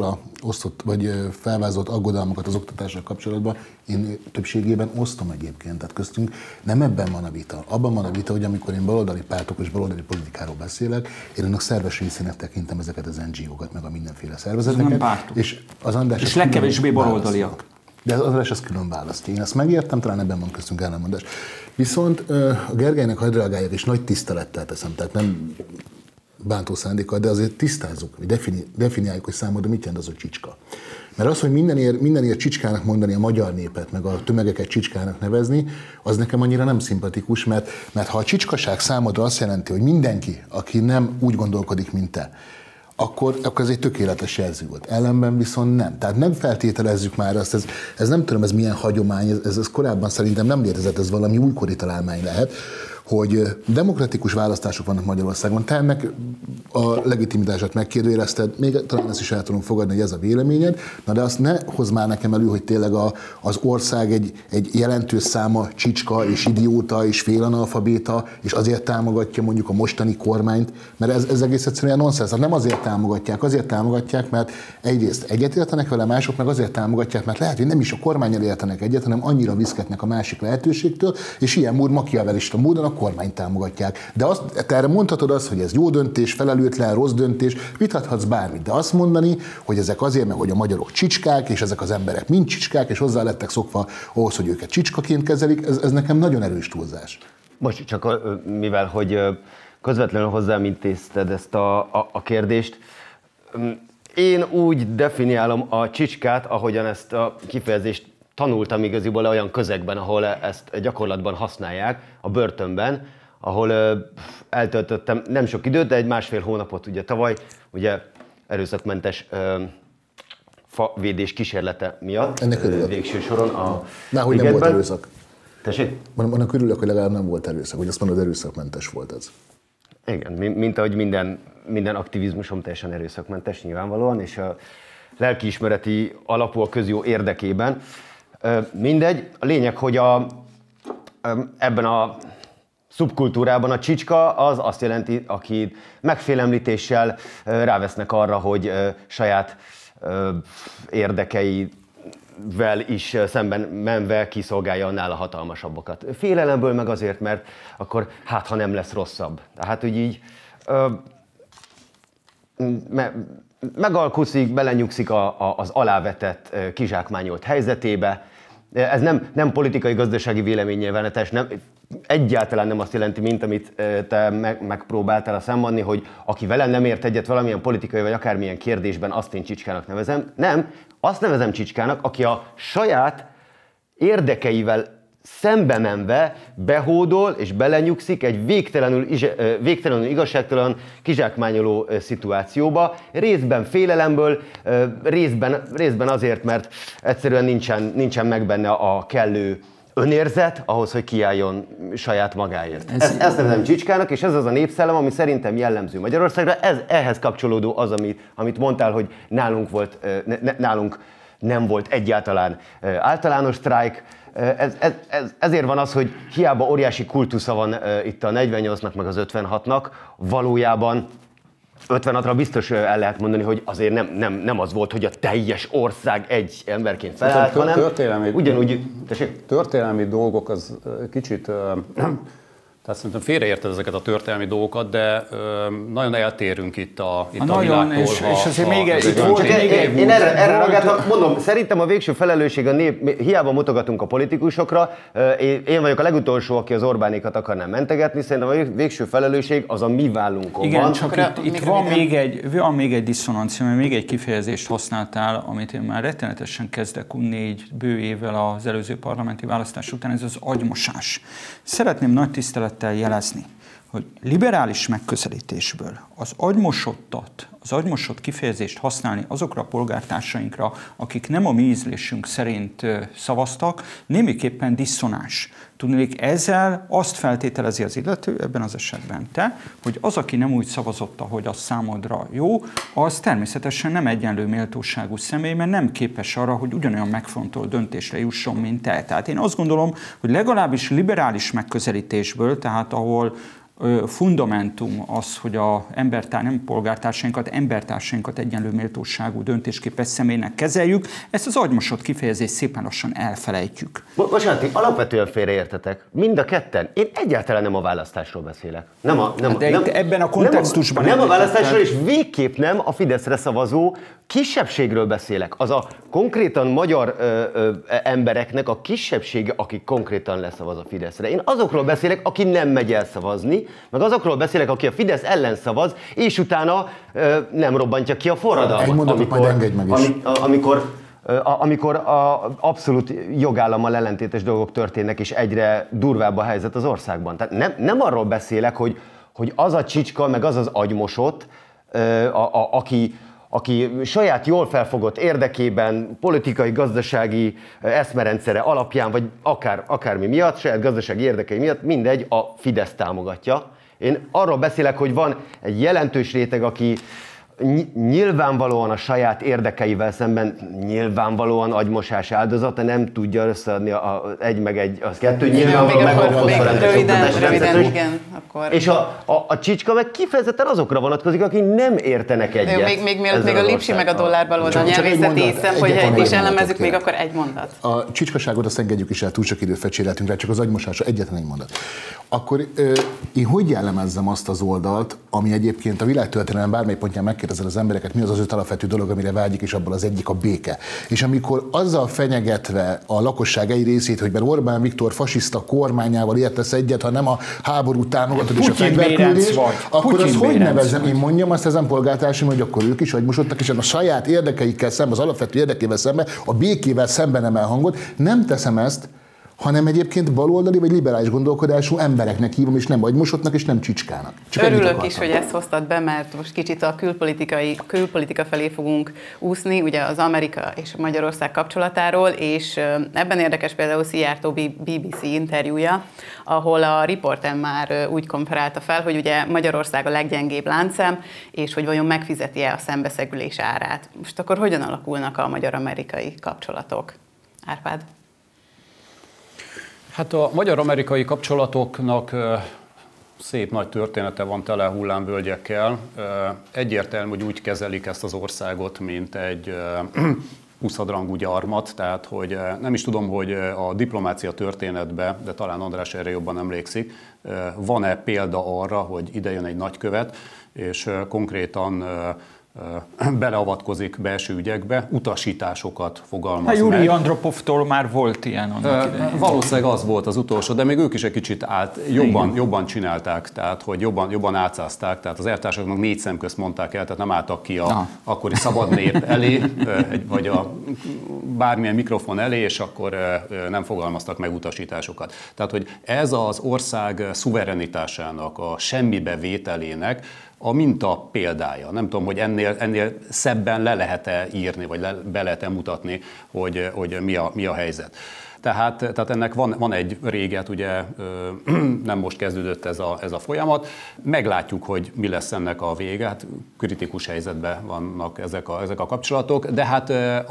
osztott, vagy felvázolt aggodalmakat az oktatással kapcsolatban, én többségében osztom egyébként. Tehát köztünk nem ebben van a vita. Abban van a vita, hogy amikor én baloldali pártok és baloldali politikáról beszélek, én annak szerves részének tekintem ezeket az NGO-kat, meg a mindenféle szervezeteket. És az András és legkevésbé baloldaliak. De az András ezt külön választja. Én ezt megértem, talán ebben van köztünk ellenmondás. Viszont a Gergelynek hadd reagáljak, és nagy tisztelettel teszem, tehát nem bántó szándékkal, de azért tisztázzuk, hogy definiáljuk, hogy számodra mit jelent az a csicska. Mert az, hogy mindenért csicskának mondani a magyar népet, meg a tömegeket csicskának nevezni, az nekem annyira nem szimpatikus, mert ha a csicskaság számodra azt jelenti, hogy mindenki, aki nem úgy gondolkodik, mint te, akkor ez egy tökéletes jelző volt. Ellenben viszont nem. Tehát nem feltételezzük már azt, ez nem tudom, ez milyen hagyomány, ez korábban szerintem nem létezett, ez valami újkori találmány lehet, hogy demokratikus választások vannak Magyarországon. Te ennek a legitimitását megkérdőjelezted, még talán ezt is el tudom fogadni, hogy ez a véleményed, na de azt ne hozz már nekem elő, hogy tényleg az ország egy jelentős száma csicska és idióta és félanalfabéta, és azért támogatja mondjuk a mostani kormányt, mert ez egész egyszerűen nonsens. Hát nem azért támogatják, mert egyrészt egyetértenek vele, mások meg azért támogatják, mert lehet, hogy nem is a kormánnyal értenek egyet, hanem annyira viszketnek a másik lehetőségtől, és ilyen mód machiavellista módon a kormányt támogatják. De te erre mondhatod azt, hogy ez jó döntés, felelőtlen, rossz döntés, vitathatsz bármit, de azt mondani, hogy ezek azért, mert hogy a magyarok csicskák, és ezek az emberek mind csicskák, és hozzá lettek szokva ahhoz, hogy őket csicskaként kezelik, ez nekem nagyon erős túlzás. Most csak mivel, hogy közvetlenül hozzám intézted ezt a kérdést, én úgy definiálom a csicskát, ahogyan ezt a kifejezést tanultam igaziból olyan közegben, ahol ezt gyakorlatban használják, a börtönben, ahol eltöltöttem nem sok időt, de egy másfél hónapot ugye tavaly, ugye erőszakmentes favédés kísérlete miatt. Ennek örülök. Végső soron hogy nem volt erőszak. Tessék? Annak örülök, hogy legalább nem volt erőszak, hogy azt mondod, erőszakmentes volt ez. Igen, mint ahogy minden aktivizmusom teljesen erőszakmentes nyilvánvalóan, és a lelkiismereti alapú a közjó érdekében. Mindegy, a lényeg, hogy ebben a szubkultúrában a csicska az azt jelenti, aki megfélemlítéssel rávesznek arra, hogy saját érdekeivel is szemben menve kiszolgálja a nála hatalmasabbakat. Félelemből meg azért, mert akkor hát, ha nem lesz rosszabb. Tehát, hogy így megalkuszik, belenyugszik az alávetett, kizsákmányolt helyzetébe. Ez nem politikai, gazdasági véleménynyilvánítás, egyáltalán nem azt jelenti, mint amit te megpróbáltál szemadni, hogy aki velem nem ért egyet valamilyen politikai vagy akármilyen kérdésben, azt én csicskának nevezem. Nem, azt nevezem csicskának, aki a saját érdekeivel szembe menve behódol és belenyugszik egy végtelenül igazságtalan, kizsákmányoló szituációba, részben félelemből, részben azért, mert egyszerűen nincsen meg benne a kellő önérzet ahhoz, hogy kiálljon saját magáért. Ezt nevezem csicskának, és ez az a népszellem, ami szerintem jellemző Magyarországra. Ehhez kapcsolódó az, amit mondtál, hogy nálunk nem volt egyáltalán általános sztrájk. Ezért van az, hogy hiába óriási kultusza van itt a 48-nak meg az 56-nak, valójában 56-ra biztos el lehet mondani, hogy azért nem az volt, hogy a teljes ország egy emberként felállt, hanem ugyanúgy... Történelmi dolgok az kicsit... Tehát szerintem félreérted ezeket a történelmi dolgokat, de nagyon eltérünk itt a világtól. És azért még egy... Én erre reagáltam, mondom, szerintem a végső felelősség a nép, hiába mutogatunk a politikusokra, én vagyok a legutolsó, aki az Orbánékat akarná mentegetni, szerintem a végső felelősség az a mi vállunkon igen, van. csak itt van még egy diszonancia, mert még egy kifejezést használtál, amit én már rettenetesen kezdek unni 4 bő évvel az előző parlamenti választás után, ez az agymosás. Szeretném nagy tisztelettel jelezni, hogy liberális megközelítésből az agymosott kifejezést használni azokra a polgártársainkra, akik nem a mi ízlésünk szerint szavaztak, némiképpen diszonáns. Tudnék, ezzel azt feltételezi az illető, ebben az esetben te, hogy az, aki nem úgy szavazott, ahogy az számodra jó, az természetesen nem egyenlő méltóságú személy, mert nem képes arra, hogy ugyanolyan megfontolt döntésre jusson, mint te. Tehát én azt gondolom, hogy legalábbis liberális megközelítésből, tehát ahol fundamentum az, hogy nem polgártársainkat, embertársainkat egyenlő méltóságú, döntésképes személynek kezeljük, ezt az agymosott kifejezést szépen lassan elfelejtjük. Bocsánat, ti alapvetően félreértetek. Mind a ketten. Én egyáltalán nem a választásról beszélek. Ebben a kontextusban nem a választásról, és végképp nem a Fideszre szavazó kisebbségről beszélek. Az a konkrétan magyar embereknek a kisebbsége, aki konkrétan leszavaz a Fideszre. Én azokról beszélek, aki nem megy el szavazni, meg azokról beszélek, aki a Fidesz ellen szavaz, és utána nem robbantja ki a forradalmat. Egy mondatot majd engedj meg is. Amikor abszolút jogállammal ellentétes dolgok történnek, és egyre durvább a helyzet az országban. Tehát nem arról beszélek, hogy az a csicska, meg az az agymosott, aki saját jól felfogott érdekében, politikai, gazdasági eszmerendszere alapján, vagy akármi miatt, saját gazdasági érdekei miatt, mindegy, a Fidesz támogatja. Én arról beszélek, hogy van egy jelentős réteg, aki nyilvánvalóan a saját érdekeivel szemben nyilvánvalóan agymosás áldozata, nem tudja összeadni az egy meg egy, az kettő, nyilvánvalóan röviden, igen. Akkor... És a csicska meg kifejezetten azokra vonatkozik, akik nem értenek egyet. Még a Lipsi meg a dollárbalóda nyelvészeti hiszem, hogy egy is elemezzük, még akkor egy mondat. A csicskaságot azt engedjük is el, túl sok időt fecséreltünk rá, csak az agymosásra egyetlen egy mondat. Akkor én hogy jellemezzem azt az oldalt, ami egyébként a világtörténelem bármely pontján megkérdezel az embereket, mi az az 5 alapvető dolog, amire vágyik, és abból az egyik a béke. És amikor azzal fenyegetve a lakosság egy részét, hogy mert Orbán Viktor fasiszta kormányával értesz egyet, ha nem a háborút támogatod és a fegyverküldés, akkor azt hogy nevezem? Én mondjam azt ezen polgártársaim, hogy akkor ők is agymosodtak, és a saját érdekeikkel szemben, az alapvető érdekével szemben, a békével szemben emel hangot. Nem teszem ezt, hanem egyébként baloldali vagy liberális gondolkodású embereknek hívom, és nem agymosottnak, és nem csicskának. Csak örülök is, hogy ezt hoztad be, mert most kicsit a külpolitika felé fogunk úszni, ugye az Amerika és Magyarország kapcsolatáról, és ebben érdekes például Szijjártó BBC interjúja, ahol a riporter már úgy konferálta fel, hogy ugye Magyarország a leggyengébb láncszem, és hogy vajon megfizeti-e a szembeszegülés árát. Most akkor hogyan alakulnak a magyar-amerikai kapcsolatok? Árpád? Hát a magyar-amerikai kapcsolatoknak szép nagy története van, tele hullámvölgyekkel. Egyértelmű, hogy úgy kezelik ezt az országot, mint egy 20-rangú gyarmat, tehát hogy nem is tudom, hogy a diplomácia történetben, de talán András erre jobban emlékszik, van-e példa arra, hogy idejön egy nagykövet, és konkrétan beleavatkozik belső ügyekbe, utasításokat fogalmaz meg. Júrij Andropovtól már volt ilyen. Valószínűleg az volt az utolsó, de még ők is egy kicsit jobban csinálták, tehát hogy jobban átszázták, tehát az eltársaknak 4 szem közt mondták el, tehát nem álltak ki a akkori szabad nép elé, vagy a bármilyen mikrofon elé, és akkor nem fogalmaztak meg utasításokat. Tehát, hogy ez az ország szuverenitásának, a semmibe vételének a minta példája. Nem tudom, hogy ennél szebben le lehet-e írni, vagy be lehet-e mutatni, hogy mi a helyzet. Tehát ennek van egy réget, ugye nem most kezdődött ez a folyamat. Meglátjuk, hogy mi lesz ennek a vége. Hát kritikus helyzetben vannak ezek a kapcsolatok, de hát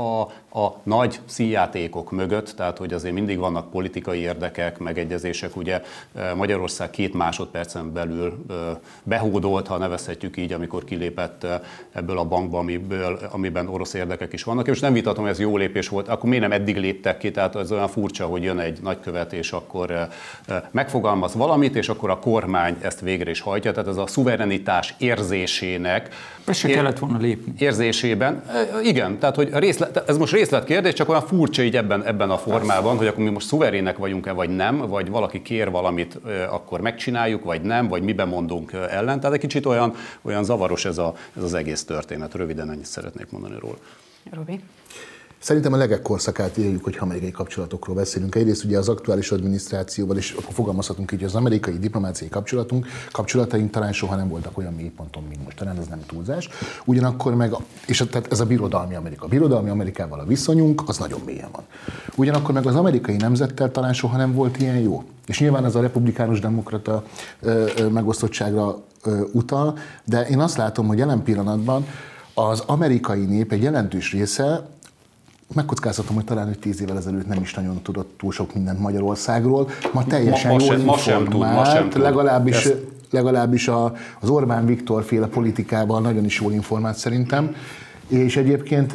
a nagy színjátékok mögött, tehát hogy azért mindig vannak politikai érdekek, megegyezések, ugye Magyarország 2 másodpercen belül behódolt, ha nevezhetjük így, amikor kilépett ebből a bankba, amiben orosz érdekek is vannak. És nem vitatom, hogy ez jó lépés volt, akkor miért nem eddig léptek ki, tehát ez olyan furcsa, hogy jön egy nagykövet, és akkor megfogalmaz valamit, és akkor a kormány ezt végre is hajtja. Tehát ez a szuverenitás érzésének be se kellett volna lépni. Érzésében. Igen, tehát hogy ez most részletkérdés, csak olyan furcsa így ebben a formában, hogy akkor mi most szuverének vagyunk-e, vagy nem, vagy valaki kér valamit, akkor megcsináljuk, vagy nem, vagy miben mondunk ellen. Tehát egy kicsit olyan zavaros ez az egész történet. Röviden ennyit szeretnék mondani róla. Robi? Szerintem a legek korszakát éljük, hogy amerikai kapcsolatokról beszélünk. Egyrészt ugye az aktuális adminisztrációval, és akkor fogalmazhatunk így, hogy az amerikai diplomáciai kapcsolataink talán soha nem voltak olyan mélyponton, mint most, talán ez nem túlzás. Ugyanakkor tehát ez a birodalmi Amerika. A birodalmi Amerikával a viszonyunk, az nagyon mélyen van. Ugyanakkor meg az amerikai nemzettel talán soha nem volt ilyen jó. És nyilván ez a republikánus-demokrata megosztottságra utal, de én azt látom, hogy jelen pillanatban az amerikai nép egy jelentős része, megkockáztatom, hogy talán 10 évvel ezelőtt nem is nagyon tudott túl sok mindent Magyarországról. Ma teljesen jól informált, legalábbis legalábbis az Orbán Viktor féle politikával nagyon is jól informált szerintem, és egyébként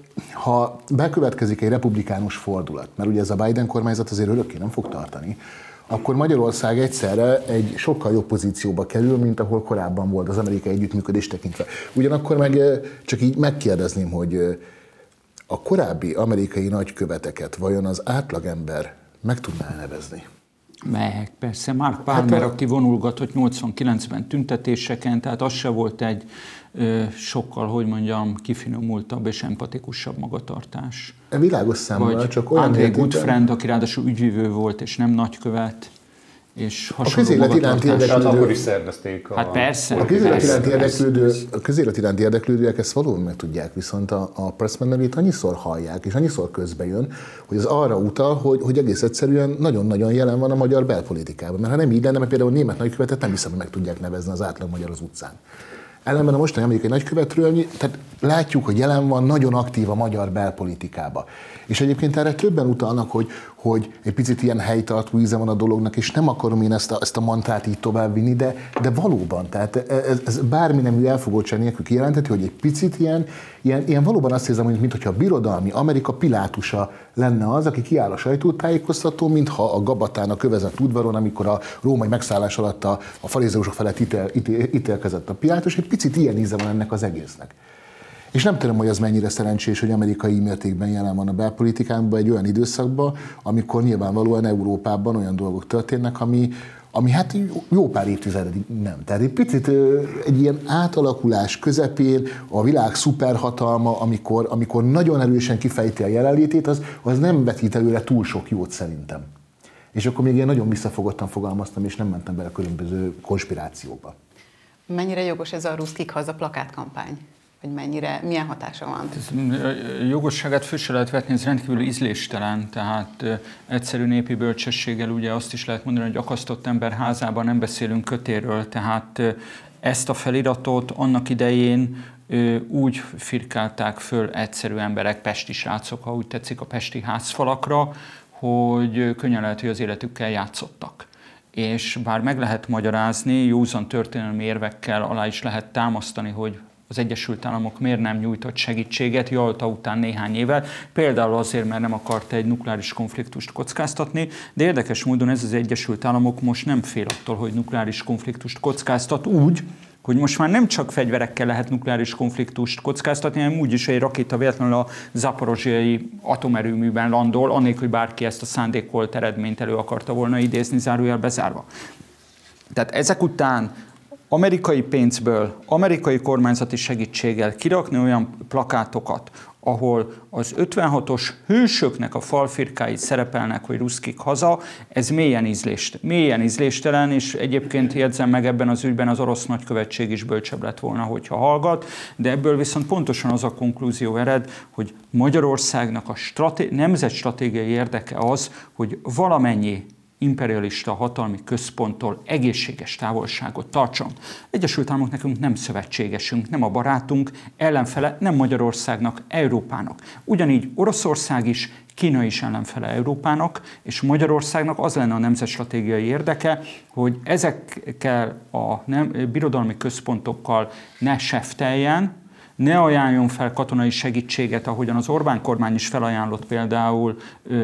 ha bekövetkezik egy republikánus fordulat, mert ugye ez a Biden kormányzat azért örökké nem fog tartani, akkor Magyarország egyszerre egy sokkal jobb pozícióba kerül, mint ahol korábban volt az amerikai együttműködés tekintve. Ugyanakkor meg csak így megkérdezném, hogy a korábbi amerikai nagyköveteket vajon az átlagember meg tudná nevezni? Meg, persze. Mark Palmer, aki vonulgatott 89-ben tüntetéseken, tehát az se volt egy sokkal, hogy mondjam, kifinomultabb és empatikusabb magatartás. Világos számomra, csak olyan André Goodfriend, aki ráadásul ügyvívő volt és nem nagykövet, és hasonló magatartás. Akkor is szervezték Hát persze. A közélet iránt érdeklődőek ezt valóban meg tudják, viszont a pressman nevét annyiszor hallják, és annyiszor közbejön, hogy az arra utal, hogy egész egyszerűen nagyon-nagyon jelen van a magyar belpolitikában. Mert ha nem így lenne, mert például a német nagykövetet nem hiszem, hogy meg tudják nevezni az átlag magyar az utcán. Ellenben a mostani amerikai nagykövetről, tehát látjuk, hogy jelen van, nagyon aktív a magyar belpolitikába. És egyébként erre többen utalnak, hogy egy picit ilyen helytartó íze van a dolognak, és nem akarom én ezt a mantrát így továbbvinni, de valóban, tehát ez bármi nemű elfogottság nélkül kijelenteti, hogy egy picit ilyen valóban azt érzem, hogy mintha a birodalmi Amerika Pilátusa lenne az, aki kiáll a sajtótájékoztató, mintha a Gabatának övezett udvaron, amikor a római megszállás alatt a farizeusok felett ítélkezett a Pilátus, egy picit ilyen íze van ennek az egésznek. És nem tudom, hogy az mennyire szerencsés, hogy amerikai mértékben jelen van a belpolitikánkban egy olyan időszakban, amikor nyilvánvalóan Európában olyan dolgok történnek, ami hát jó pár évtizedig nem. Tehát egy picit egy ilyen átalakulás közepén a világ szuperhatalma, amikor nagyon erősen kifejti a jelenlétét, az nem vetít előre túl sok jót szerintem. És akkor még ilyen nagyon visszafogottan fogalmaztam, és nem mentem bele különböző konspirációkba. Mennyire jogos ez a ruszkik haza plakátkampány? Hogy milyen hatása van? Jogosságát föl se lehet vetni, ez rendkívül ízléstelen, tehát egyszerű népi bölcsességgel ugye azt is lehet mondani, hogy akasztott ember házában nem beszélünk kötéről, tehát ezt a feliratot annak idején úgy firkálták föl egyszerű emberek, pesti srácok, ha úgy tetszik, a pesti házfalakra, hogy könnyen lehet, hogy az életükkel játszottak. És bár meg lehet magyarázni, józan történelmi érvekkel alá is lehet támasztani, hogy az Egyesült Államok miért nem nyújtott segítséget Jalta után néhány évvel, például azért, mert nem akart egy nukleáris konfliktust kockáztatni, de érdekes módon ez az Egyesült Államok most nem fél attól, hogy nukleáris konfliktust kockáztat úgy, hogy most már nem csak fegyverekkel lehet nukleáris konfliktust kockáztatni, hanem úgy is, hogy egy rakéta véletlenül a zaporozsiai atomerőműben landol, annélkül, hogy bárki ezt a szándékolt eredményt elő akarta volna idézni, zárójel bezárva. Tehát ezek után amerikai pénzből, amerikai kormányzati segítséggel kirakni olyan plakátokat, ahol az 56-os hősöknek a falfirkái szerepelnek, hogy ruszkik haza, ez mélyen ízléstelen, és egyébként jegyzem meg, ebben az ügyben az orosz nagykövetség is bölcsebb lett volna, hogyha hallgat, de ebből viszont pontosan az a konklúzió ered, hogy Magyarországnak a nemzetstratégiai érdeke az, hogy valamennyi imperialista hatalmi központtól egészséges távolságot tartson. Egyesült Államok nekünk nem szövetségesünk, nem a barátunk, ellenfele nem Magyarországnak, Európának. Ugyanígy Oroszország is, Kína is ellenfele Európának, és Magyarországnak az lenne a nemzetstratégiai érdeke, hogy ezekkel a birodalmi központokkal ne sefteljen, ne ajánljon fel katonai segítséget, ahogyan az Orbán kormány is felajánlott például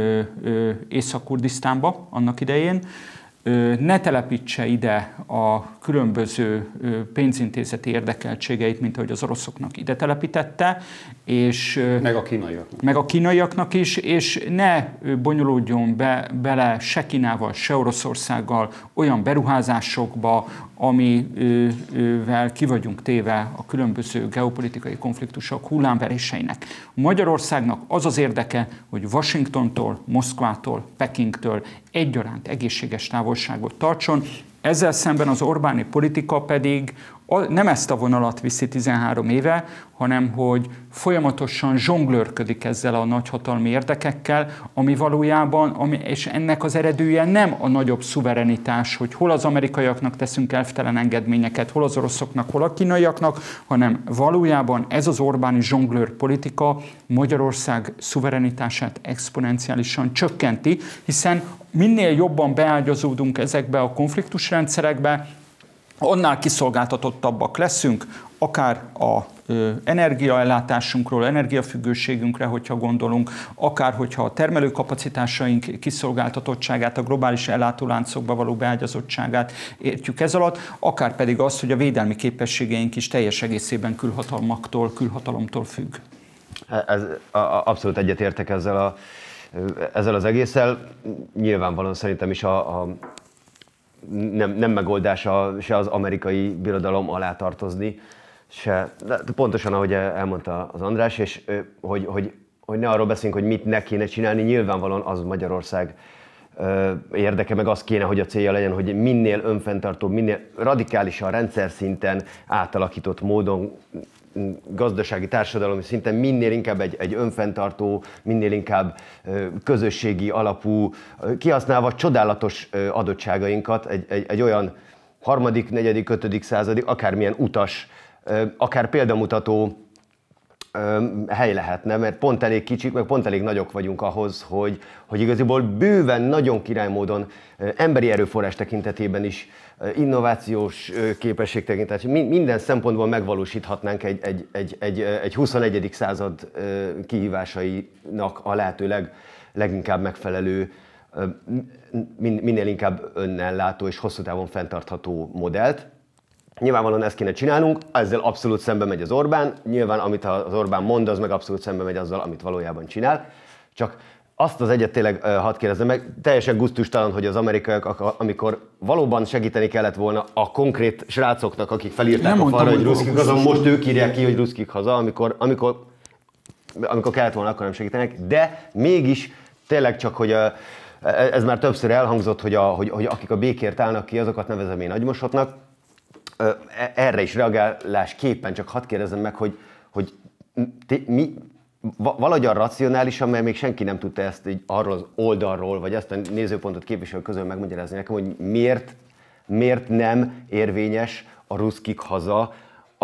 Észak-Kurdisztánba annak idején, ne telepítse ide a különböző pénzintézeti érdekeltségeit, mint ahogy az oroszoknak ide telepítette, és meg a kínaiaknak is, és ne bonyolódjon bele se Kínával, se Oroszországgal olyan beruházásokba, amivel ki vagyunk téve a különböző geopolitikai konfliktusok hullámveréseinek. Magyarországnak az az érdeke, hogy Washingtontól, Moszkvától, Pekingtől egyaránt egészséges távolságot tartson. Ezzel szemben az Orbáni politika pedig nem ezt a vonalat viszi 13 éve, hanem hogy folyamatosan zsonglőrködik ezzel a nagyhatalmi érdekekkel, ami valójában, és ennek az eredője nem a nagyobb szuverenitás, hogy hol az amerikaiaknak teszünk elvtelen engedményeket, hol az oroszoknak, hol a kínaiaknak, hanem valójában ez az Orbáni zsonglőr politika Magyarország szuverenitását exponenciálisan csökkenti, hiszen minél jobban beágyazódunk ezekbe a konfliktusrendszerekbe, annál kiszolgáltatottabbak leszünk, akár a energiaellátásunkról, energiafüggőségünkre, hogyha gondolunk, akár hogyha a termelőkapacitásaink kiszolgáltatottságát, a globális ellátóláncokba való beágyazottságát értjük ez alatt, akár pedig az, hogy a védelmi képességeink is teljes egészében külhatalomtól függ. Abszolút egyetértek ezzel az egésszel. Nyilvánvalóan szerintem is nem megoldás se az amerikai birodalom alá tartozni, de pontosan ahogy elmondta az András, és hogy ne arról beszélünk, hogy mit ne kéne csinálni, nyilvánvalóan az Magyarország érdeke, meg az kéne, hogy a célja legyen, hogy minél önfenntartóbb, minél radikálisan rendszer szinten átalakított módon, gazdasági, társadalmi szinten minél inkább egy önfenntartó, minél inkább közösségi alapú, kihasználva csodálatos adottságainkat, egy olyan 3., 4., 5. századi, akármilyen utas, akár példamutató hely lehetne, mert pont elég kicsik, meg pont elég nagyok vagyunk ahhoz, hogy igaziból bőven, nagyon király módon emberi erőforrás tekintetében is, innovációs képesség tekintetében, minden szempontból megvalósíthatnánk egy 21. század kihívásainak a lehető leginkább megfelelő, minél inkább önellátó és hosszú távon fenntartható modellt. Nyilvánvalóan ezt kéne csinálnunk, ezzel abszolút szembe megy az Orbán, nyilván amit az Orbán mond, az meg abszolút szembe megy azzal, amit valójában csinál. Csak azt az egyet tényleg hadd kérdezzem meg, teljesen gusztustalan, hogy az amerikaiak, amikor valóban segíteni kellett volna a konkrét srácoknak, akik felírták a falra, hogy ruszkik haza, most ők írják ki, hogy ruszkik haza, amikor kellett volna, akkor nem segítenek, de mégis tényleg csak, hogy ez már többször elhangzott, hogy akik a békért állnak ki, azokat nevezem én agymosotnak. Erre is reagálásképpen csak hadd kérdezzem meg, hogy mi valahogyan racionálisan, mert még senki nem tudta ezt így arról az oldalról, vagy ezt a nézőpontot képviselő közül megmagyarázni nekem, hogy miért nem érvényes a ruszkik haza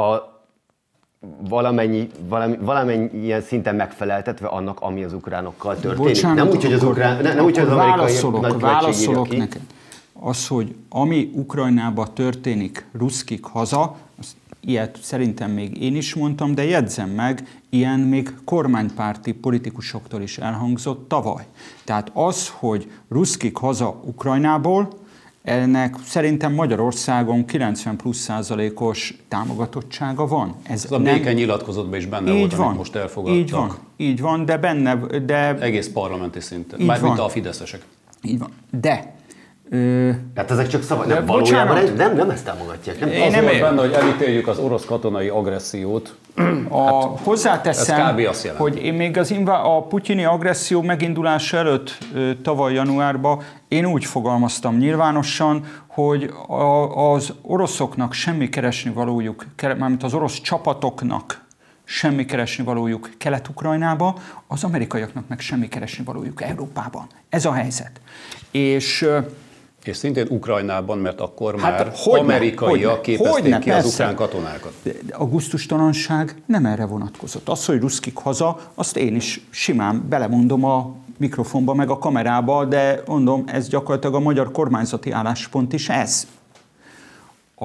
valamennyien szinten megfeleltetve annak, ami az ukránokkal történik. Bocsánat, nem úgy, hogy az amerikai válaszolok neked. Az, hogy ami Ukrajnában történik, ruszkik haza, ilyet szerintem még én is mondtam, de jegyzem meg, ilyen még kormánypárti politikusoktól is elhangzott tavaly. Tehát az, hogy ruszkik haza Ukrajnából, ennek szerintem Magyarországon 90+% támogatottsága van. Ez a béke nyilatkozatban is benne volt, amit most elfogadtak. Így van, de benne... Egész parlamenti szinten, mármint a fideszesek. Így van, de... Hát ezek csak szavak, nem valójában nem ezt támogatják. Az volt benne, hogy elítéljük az orosz katonai agressziót. Hozzáteszem, hogy én még a putyini agresszió megindulása előtt tavaly januárban én úgy fogalmaztam nyilvánosan, hogy az oroszoknak semmi keresnivalójuk, mármint az orosz csapatoknak semmi keresnivalójuk Kelet-Ukrajnába, az amerikaiaknak meg semmi keresnivalójuk Európában. Ez a helyzet. És szintén Ukrajnában, mert akkor már amerikaiak képezték ki az ukrán katonákat. A gusztustalanság nem erre vonatkozott. Az, hogy ruszkik haza, azt én is simán belemondom a mikrofonba meg a kamerába, de mondom, ez gyakorlatilag a magyar kormányzati álláspont is ez. A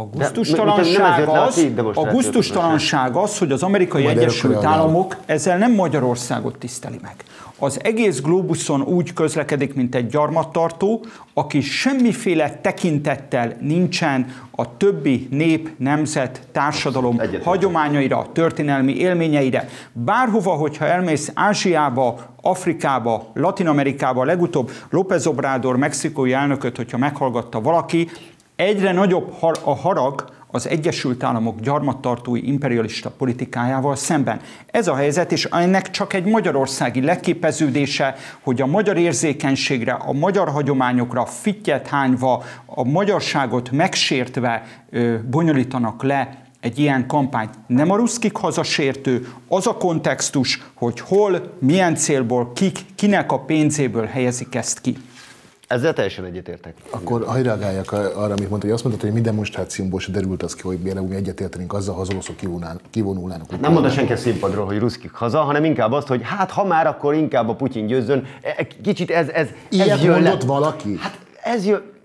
gusztustalanság az, hogy az Amerikai Egyesült Államok ezzel nem Magyarországot tiszteli meg. Az egész globuszon úgy közlekedik, mint egy gyarmattartó, aki semmiféle tekintettel nincsen a többi nép, nemzet, társadalom hagyományaira, történelmi élményeire. Bárhova, hogyha elmész Ázsiába, Afrikába, Latin-Amerikába, legutóbb López Obrador mexikói elnököt, hogyha meghallgatta valaki, egyre nagyobb a harag az Egyesült Államok gyarmattartói imperialista politikájával szemben. Ez a helyzet, és ennek csak egy magyarországi leképeződése, hogy a magyar érzékenységre, a magyar hagyományokra fittyet hányva, a magyarságot megsértve bonyolítanak le egy ilyen kampányt. Nem a ruszkik hazasértő, az a kontextus, hogy hol, milyen célból, kinek a pénzéből helyezik ezt ki. Ezzel teljesen egyetértek. Akkor hadd reagáljak arra, amit mondta, hogy azt mondtad, hogy mi demonstrációmból se derült az ki, hogy miért úgy egyetértenénk azzal, ha az oroszok kivonulnának. Nem mondta senki a színpadról, hogy ruszkik haza, hanem inkább azt, hogy hát ha már, akkor inkább a Putyin győzzön. Kicsit ez ilyet jön mondott le. valaki? Hát ez jön.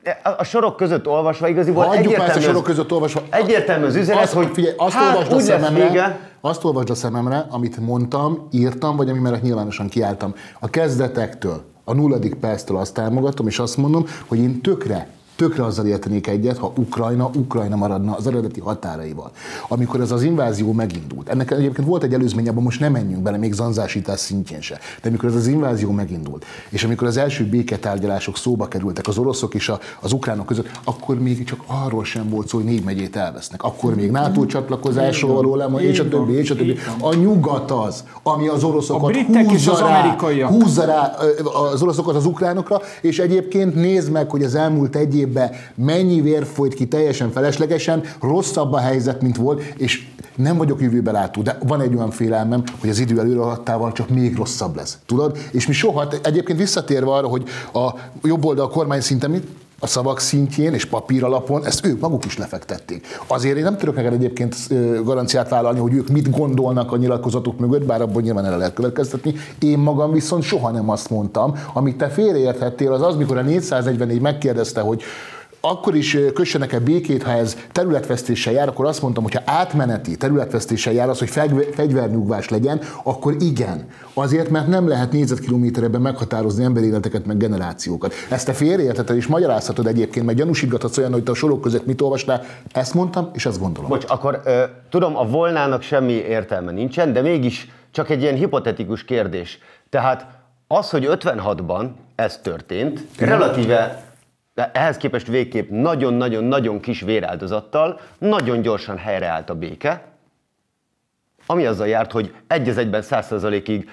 a sorok között olvasva igaziból egyértelmű az üzenet, hogy figyelj, azt olvasd a szememre, amit mondtam, írtam, vagy ami mellett nyilvánosan kiálltam. A kezdetektől, a 0. perctől azt támogatom, és azt mondom, hogy én tökre azzal értenék egyet, ha Ukrajna maradna az eredeti határaival. Amikor ez az invázió megindult, ennek egyébként volt egy előzménye, abban most nem menjünk bele, még zanzásítás szintjén se, de amikor ez az invázió megindult, és amikor az első béketárgyalások szóba kerültek az oroszok és az ukránok között, akkor még csak arról sem volt szó, hogy 4 megyét elvesznek. Akkor még NATO csatlakozásról való lemond, és a többi. A nyugat az, ami az oroszokat húzza rá az oroszokat az ukránokra, és egyébként nézd meg, hogy az elmúlt egy évben mennyi vér folyt ki teljesen feleslegesen, rosszabb a helyzet, mint volt, és nem vagyok jövőbe látó, de van egy olyan félelmem, hogy az idő előrehaladtával csak még rosszabb lesz. Tudod? És mi soha, egyébként visszatérve arra, hogy a jobb oldal kormány szinten a szavak szintjén és papíralapon, ezt ők maguk is lefektették. Azért én nem tudok neked egyébként garanciát vállalni, hogy ők mit gondolnak a nyilatkozatok mögött, bár abból nyilván el lehet következtetni. Én magam viszont soha nem azt mondtam, amit te félreérthettél, az, mikor a 444 megkérdezte, hogy akkor is kössenek-e békét, ha ez területvesztéssel jár, akkor azt mondtam, hogy ha átmeneti területvesztéssel jár az, hogy fegyvernyugvás legyen, akkor igen. Azért, mert nem lehet négyzetkilométerekben meghatározni emberéleteket, meg generációkat. Ezt te félreértheted és magyarázhatod egyébként, mert gyanúsítgathatsz olyan, hogy te a sorok között mit olvastál. Ezt mondtam, és ezt gondolom. Bocs, akkor tudom, a volnának semmi értelme nincsen, de mégis csak egy ilyen hipotetikus kérdés. Tehát az, hogy 56-ban ez történt, relatíve de ehhez képest végképp nagyon-nagyon-nagyon kis véráldozattal nagyon gyorsan helyreállt a béke, ami azzal járt, hogy egy az egyben 100%-ig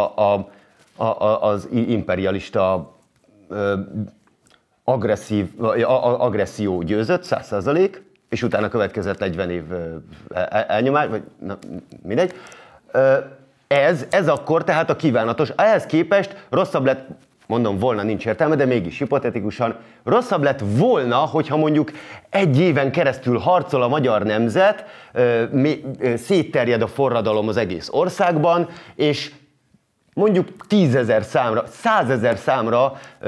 az imperialista agresszió győzött, 100%, és utána következett 40 év elnyomás, vagy na, mindegy. Ez akkor tehát a kívánatos. Ehhez képest rosszabb lett, mondom, volna nincs értelme, de mégis hipotetikusan rosszabb lett volna, hogyha mondjuk egy éven keresztül harcol a magyar nemzet, szétterjed a forradalom az egész országban, és mondjuk 10 000 számra, 100 000 számra,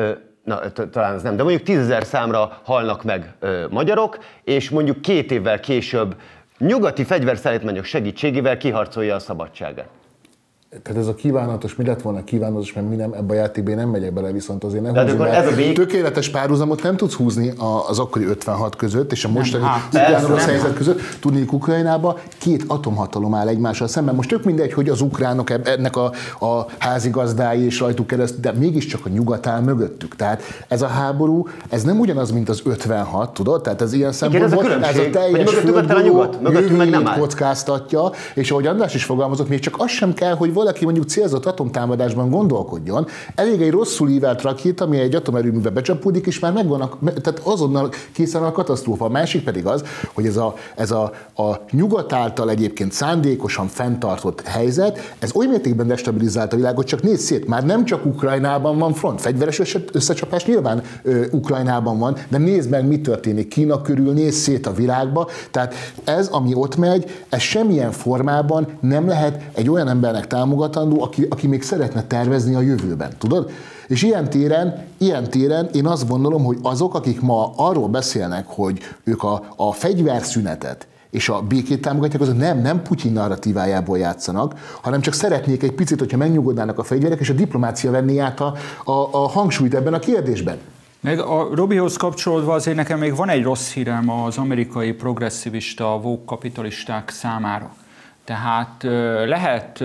talán ez nem, de mondjuk 10 000 számra halnak meg magyarok, és mondjuk 2 évvel később nyugati fegyverszállítmányok segítségével kiharcolja a szabadságát. Tehát ez a kívánatos, mi lett volna kívánatos, mert mi nem, ebbe a játékba nem megyek bele, viszont azért nem húzni, mert tökéletes párhuzamot nem tudsz húzni az akkori 56 között és a mostani ukrán-orosz helyzet között. Tudni, hogy Ukrajnában 2 atomhatalom áll egymással szemben. Most tök mindegy, hogy az ukránok ennek a házigazdái és rajtuk keresztül, de mégiscsak a nyugat áll mögöttük. Tehát ez a háború, ez nem ugyanaz, mint az 56, tudod? Tehát ez ilyen szempontból, ez a teljes földbolygó jövőjét kockáztatja, és ahogy András is fogalmazott, még csak az sem kell, hogy valaki mondjuk célzott atomtámadásban gondolkodjon, elég egy rosszul ívelt rakéta, ami egy atomerőműbe becsapódik, és már megvannak, tehát azonnal készen a katasztrófa. A másik pedig az, hogy ez a nyugat által egyébként szándékosan fenntartott helyzet, ez oly mértékben destabilizálta a világot, csak nézz szét, már nem csak Ukrajnában van front, fegyveres összecsapás nyilván Ukrajnában van, de nézd meg, mi történik Kína körül, nézz szét a világba, tehát ez, ami ott megy, ez semmilyen formában nem lehet egy olyan embernek támogatandó, aki még szeretne tervezni a jövőben, tudod? És ilyen téren én azt gondolom, hogy azok, akik ma arról beszélnek, hogy ők a fegyverszünetet és a békét támogatják, azok nem Putyin narratívájából játszanak, hanem csak szeretnék egy picit, hogyha megnyugodnának a fegyverek, és a diplomácia venné át a hangsúlyt ebben a kérdésben. Meg a Robihoz kapcsolódva azért nekem még van egy rossz hírem az amerikai progresszivista woke kapitalisták számára. Tehát lehet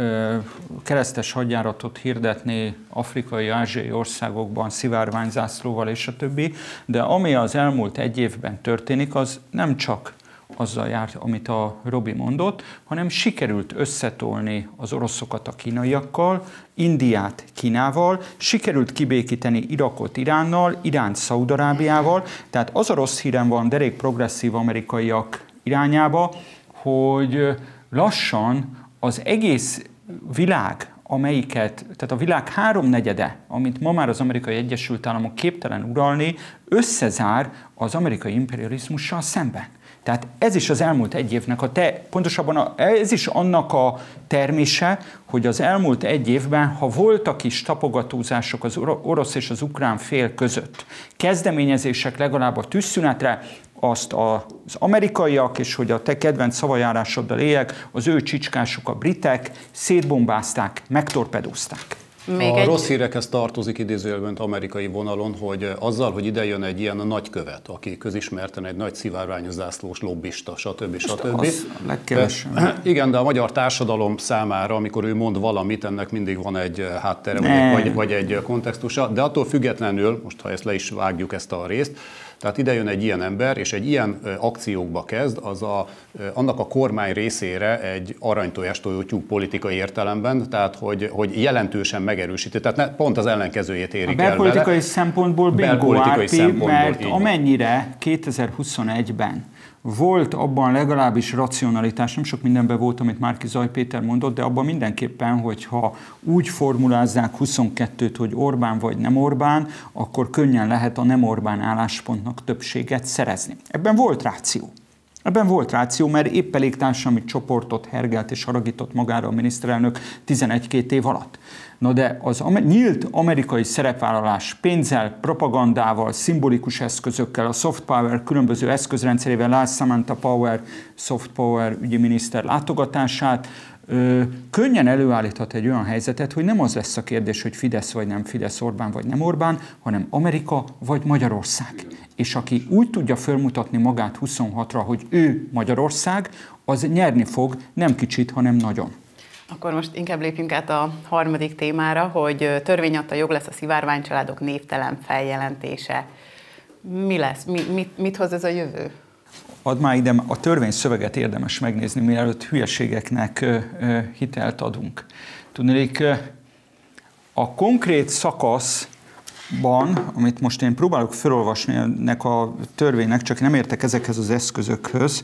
keresztes hadjáratot hirdetni afrikai, ázsiai országokban szivárványzászlóval és a többi, de ami az elmúlt egy évben történik, az nem csak azzal járt, amit a Robi mondott, hanem sikerült összetolni az oroszokat a kínaiakkal, Indiát Kínával, sikerült kibékíteni Irakot Iránnal, Iránt Szaúd-Arábiával, tehát az a rossz hírem van derék progresszív amerikaiak irányába, hogy lassan az egész világ, tehát a világ 3/4, amit ma már az Amerikai Egyesült Államok képtelen uralni, összezár az amerikai imperializmussal szemben. Tehát ez is az elmúlt egy évnek pontosabban ez is annak a termése, hogy az elmúlt egy évben, ha voltak is tapogatózások az orosz és az ukrán fél között, kezdeményezések legalább a tűzszünetre, azt az amerikaiak, és hogy a te kedvenc szavajárásoddal éljek, az ő csicskásuk a britek szétbombázták, megtorpedózták. A rossz hírekhez tartozik idézőjelben amerikai vonalon, hogy azzal, hogy ide jön egy ilyen nagykövet, aki közismerten egy nagy szivárványozászlós lobbista, stb. Az legkevesebb. Igen, de a magyar társadalom számára, amikor ő mond valamit, ennek mindig van egy háttere, vagy egy kontextusa, de attól függetlenül, most ha ezt le is vágjuk ezt a részt, tehát ide jön egy ilyen ember, és egy ilyen akciókba kezd, az annak a kormány részére egy aranytojás-tojó tyúk politikai értelemben, tehát hogy jelentősen megerősíti, tehát pont az ellenkezőjét érik el vele. Belpolitikai szempontból bingo Árpi, mert amennyire 2021-ben volt abban legalábbis racionalitás, nem sok mindenben volt, amit Márki-Zay Péter mondott, de abban mindenképpen, hogyha úgy formulázzák 22-t, hogy Orbán vagy nem Orbán, akkor könnyen lehet a nem Orbán álláspontnak többséget szerezni. Ebben volt ráció, mert épp elég társadalmi csoportot hergelt és haragított magára a miniszterelnök 11-2 év alatt. Na de az nyílt amerikai szerepvállalás pénzzel, propagandával, szimbolikus eszközökkel, a soft power különböző eszközrendszerével, lásd Samantha Power, soft power ügyi miniszter látogatását, könnyen előállíthat egy olyan helyzetet, hogy nem az lesz a kérdés, hogy Fidesz vagy nem Fidesz, Orbán vagy nem Orbán, hanem Amerika vagy Magyarország. És aki úgy tudja fölmutatni magát 26-ra, hogy ő Magyarország, az nyerni fog nem kicsit, hanem nagyon. Akkor most inkább lépjünk át a harmadik témára, hogy törvény adta jog lesz a szivárványcsaládok névtelen feljelentése. Mi lesz? Mit hoz ez a jövő? Add már ide, a törvényszöveget érdemes megnézni, mielőtt hülyeségeknek hitelt adunk. Tudnék, a konkrét szakaszban, amit most én próbálok felolvasni ennek a törvénynek, csak nem értek ezekhez az eszközökhöz,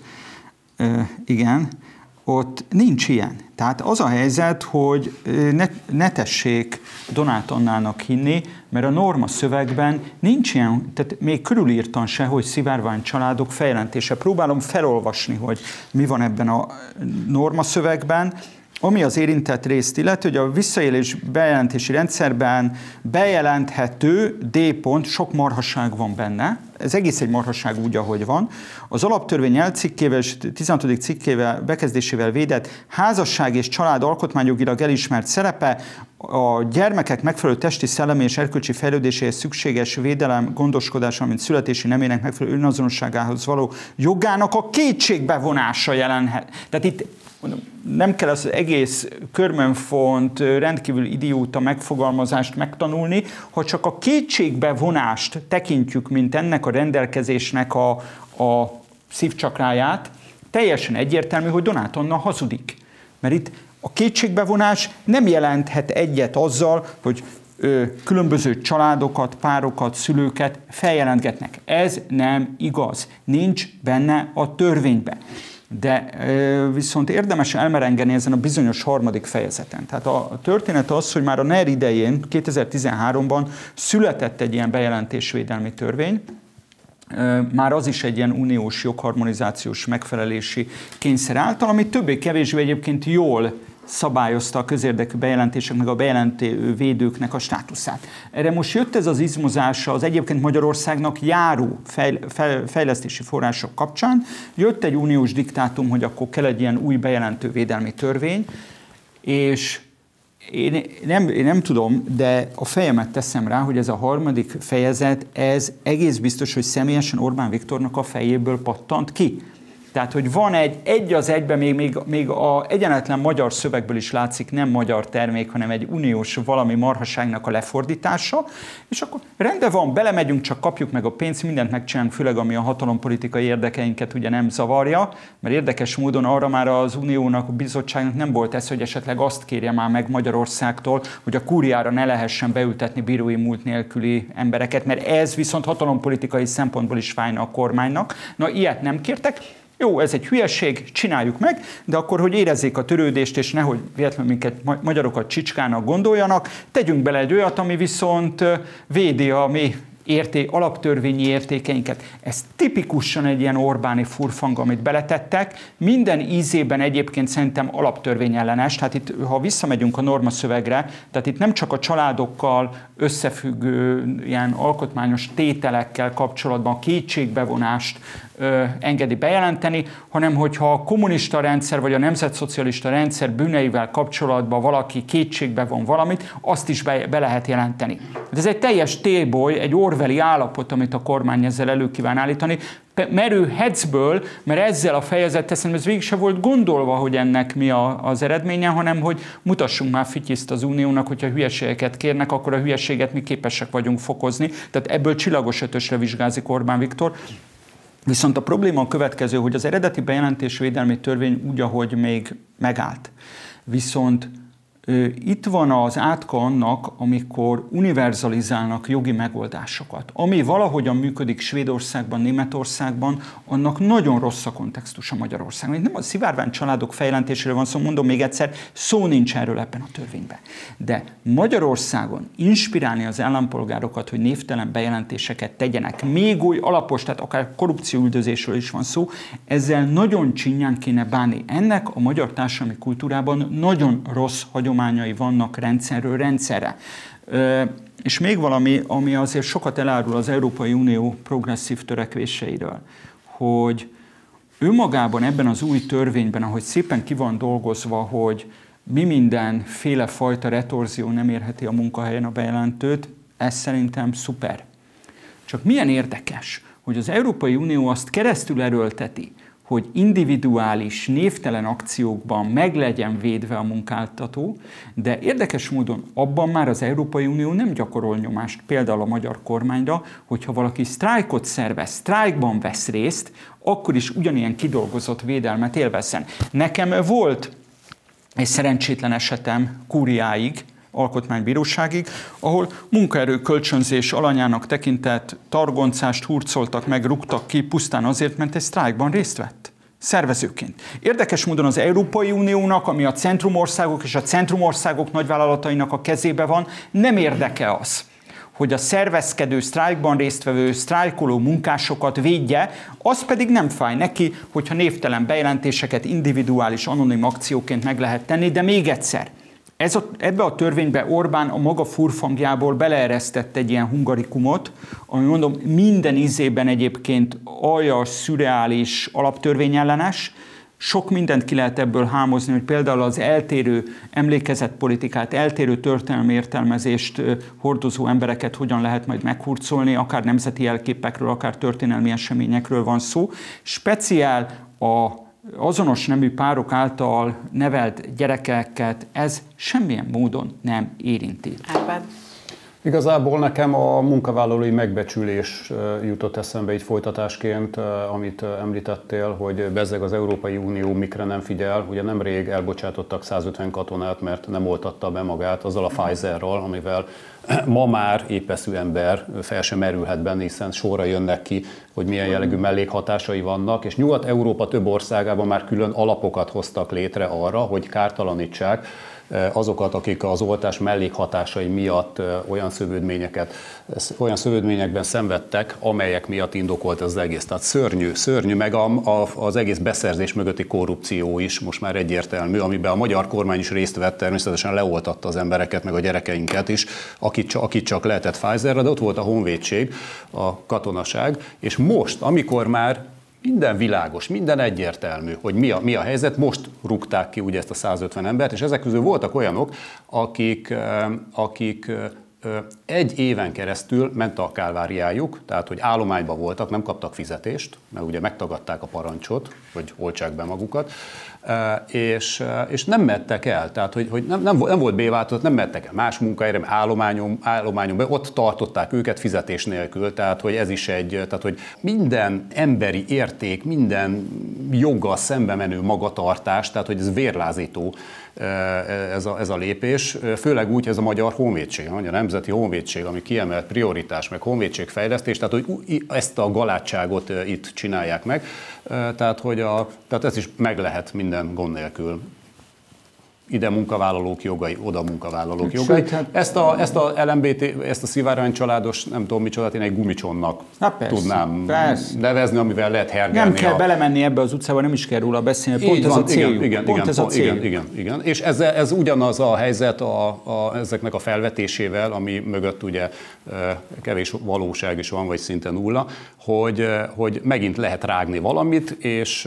igen, ott nincs ilyen. Tehát az a helyzet, hogy ne tessék Donát Annának hinni, mert a norma szövegben nincs ilyen, tehát még körülírtan se, hogy szivárvány családok feljelentése. Próbálom felolvasni, hogy mi van ebben a norma szövegben. Ami az érintett részt illeti, hogy a visszaélés bejelentési rendszerben bejelenthető D pont, sok marhaság van benne, ez egész egy marhaság úgy, ahogy van. Az alaptörvény elcikkével és 16. cikkével bekezdésével védett házasság és család alkotmányjogilag elismert szerepe, a gyermekek megfelelő testi, szellemi és erkölcsi fejlődéséhez szükséges védelem, gondoskodás, mint születési nemének megfelelő önazonosságához való jogának a kétségbevonása jelenhet. Tehát itt nem kell az egész körmönfont, rendkívül idióta megfogalmazást megtanulni, ha csak a kétségbevonást tekintjük, mint ennek a rendelkezésnek a szívcsakráját, teljesen egyértelmű, hogy Donát Anna hazudik. Mert itt a kétségbevonás nem jelenthet egyet azzal, hogy különböző családokat, párokat, szülőket feljelentgetnek. Ez nem igaz. Nincs benne a törvényben. De viszont érdemes elmerengeni ezen a bizonyos harmadik fejezeten. Tehát a történet az, hogy már a NER idején, 2013-ban született egy ilyen bejelentésvédelmi törvény, már az is egy ilyen uniós jogharmonizációs megfelelési kényszer által, ami többé-kevésbé egyébként jól szabályozta a közérdekű bejelentések, meg a bejelentő védőknek a státuszát. Erre most jött ez az izmozása az egyébként Magyarországnak járó fejlesztési források kapcsán. Jött egy uniós diktátum, hogy akkor kell egy ilyen új bejelentővédelmi törvény, és én nem tudom, de a fejemet teszem rá, hogy ez a harmadik fejezet, ez egész biztos, hogy személyesen Orbán Viktornak a fejéből pattant ki. Tehát, hogy van egy az egyben, még a egyenletlen magyar szövegből is látszik, nem magyar termék, hanem egy uniós valami marhaságnak a lefordítása, és akkor rendben van, belemegyünk, csak kapjuk meg a pénzt, mindent megcsinálunk, főleg ami a hatalompolitikai érdekeinket ugye nem zavarja, mert érdekes módon arra már az uniónak, a bizottságnak nem volt ez, hogy esetleg azt kérje már meg Magyarországtól, hogy a kúriára ne lehessen beültetni bírói múlt nélküli embereket, mert ez viszont hatalompolitikai szempontból is fájna a kormánynak. Na, ilyet nem kértek. Jó, ez egy hülyeség, csináljuk meg, de akkor, hogy érezzék a törődést, és nehogy véletlenül minket magyarokat csicskának gondoljanak, tegyünk bele egy olyat, ami viszont védi a mi alaptörvényi értékeinket. Ez tipikusan egy ilyen Orbáni furfang, amit beletettek. Minden ízében egyébként szerintem alaptörvényellenes. Tehát itt, ha visszamegyünk a normaszövegre, tehát itt nem csak a családokkal összefüggő ilyen alkotmányos tételekkel kapcsolatban a kétségbevonást engedi bejelenteni, hanem hogyha a kommunista rendszer vagy a nemzetszocialista rendszer bűneivel kapcsolatban valaki kétségbe von valamit, azt is be lehet jelenteni. Ez egy teljes téboly, egy orwelli állapot, amit a kormány ezzel elő kíván állítani, merő hecből, mert ezzel a fejezettel szerintem ez végig se volt gondolva, hogy ennek mi az eredménye, hanem hogy mutassunk már fityiszt az Uniónak, hogyha hülyeségeket kérnek, akkor a hülyeséget mi képesek vagyunk fokozni. Tehát ebből csillagos ötösre vizsgázik Orbán Viktor. Viszont a probléma a következő, hogy az eredeti bejelentésvédelmi törvény úgy, ahogy még megállt. Viszont itt van az átka annak, amikor univerzalizálnak jogi megoldásokat. Ami valahogyan működik Svédországban, Németországban, annak nagyon rossz a kontextusa Magyarországon. Itt nem a szivárvány családok fejlentéséről van szó, mondom még egyszer, szó nincs erről ebben a törvényben. De Magyarországon inspirálni az állampolgárokat, hogy névtelen bejelentéseket tegyenek, még új alapos, tehát akár korrupcióüldözésről is van szó, ezzel nagyon csinyán kéne bánni. Ennek a magyar társadalmi kultúrában nagyon rossz hagyományai vannak rendszerről rendszerre. És még valami, ami azért sokat elárul az Európai Unió progresszív törekvéseiről, hogy önmagában ebben az új törvényben, ahogy szépen ki van dolgozva, hogy mi mindenféle fajta retorzió nem érheti a munkahelyen a bejelentőt, ez szerintem szuper. Csak milyen érdekes, hogy az Európai Unió azt keresztül erőlteti, hogy individuális, névtelen akciókban meg legyen védve a munkáltató, de érdekes módon abban már az Európai Unió nem gyakorol nyomást, például a magyar kormányra, hogyha valaki sztrájkot szervez, sztrájkban vesz részt, akkor is ugyanilyen kidolgozott védelmet élvezzen. Nekem volt egy szerencsétlen esetem Kúriáig, alkotmánybíróságig, ahol munkaerő kölcsönzés alanyának tekintett targoncást hurcoltak meg, rúgtak ki pusztán azért, mert egy sztrájkban részt vett. Szervezőként. Érdekes módon az Európai Uniónak, ami a centrumországok és a centrumországok nagyvállalatainak a kezébe van, nem érdeke az, hogy a szervezkedő, sztrájkban résztvevő, sztrájkoló munkásokat védje, az pedig nem fáj neki, hogyha névtelen bejelentéseket individuális, anonim akcióként meg lehet tenni, de még egyszer, ebbe a törvénybe Orbán a maga furfangjából beleeresztett egy ilyen hungarikumot, ami mondom minden ízében egyébként aljas, szürreális, alaptörvényellenes. Sok mindent ki lehet ebből hámozni, hogy például az eltérő emlékezetpolitikát, eltérő történelmi értelmezést hordozó embereket hogyan lehet majd meghurcolni, akár nemzeti jelképekről, akár történelmi eseményekről van szó. Speciál azonos nemű párok által nevelt gyerekeket ez semmilyen módon nem érinti. Árpád? Igazából nekem a munkavállalói megbecsülés jutott eszembe így folytatásként, amit említettél, hogy bezzeg az Európai Unió mikre nem figyel. Ugye nemrég elbocsátottak 150 katonát, mert nem oltatta be magát azzal a Pfizerral, amivel ma már épeszű ember fel sem merülhet benne, hiszen sorra jönnek ki, hogy milyen jellegű mellékhatásai vannak, és Nyugat-Európa több országában már külön alapokat hoztak létre arra, hogy kártalanítsák azokat, akik az oltás mellékhatásai miatt olyan szövődményekben szenvedtek, amelyek miatt indokolt az egész. Tehát szörnyű, meg az egész beszerzés mögötti korrupció is most már egyértelmű, amiben a magyar kormány is részt vett, természetesen leoltatta az embereket, meg a gyerekeinket is, akit csak lehetett Pfizerre, de ott volt a honvédség, a katonaság, és most, amikor már minden világos, minden egyértelmű, hogy mi a helyzet. Most rúgták ki ugye ezt a 150 embert, és ezek közül voltak olyanok, akik egy éven keresztül ment a kálváriájuk, tehát hogy állományban voltak, nem kaptak fizetést, mert ugye megtagadták a parancsot, hogy oltsák be magukat, és nem mentek el, tehát hogy nem volt B-változat, nem mentek el más munkahelyre, állományon, ott tartották őket fizetés nélkül, tehát hogy ez is tehát hogy minden emberi érték, minden joggal szembe menő magatartás, tehát hogy ez vérlázító ez a lépés, főleg úgy, ez a magyar honvédség, a nemzeti honvédség, ami kiemelt prioritás, meg honvédségfejlesztés, tehát hogy ezt a galátságot itt csinálják meg, tehát ezt is meg lehet minden gond nélkül. ide munkavállalók jogai, oda munkavállalók jogai. Ezt a LMBT, ezt a szivárvány családos, nem tudom micsodát, én egy gumicsonnak tudnám nevezni, amivel lehet hergelni. Nem kell belemenni ebbe az utcába, nem is kell róla beszélni, pont ez a céljuk. Igen. És ez ugyanaz a helyzet ezeknek a felvetésével, ami mögött ugye kevés valóság is van, vagy szinte nulla, hogy megint lehet rágni valamit, és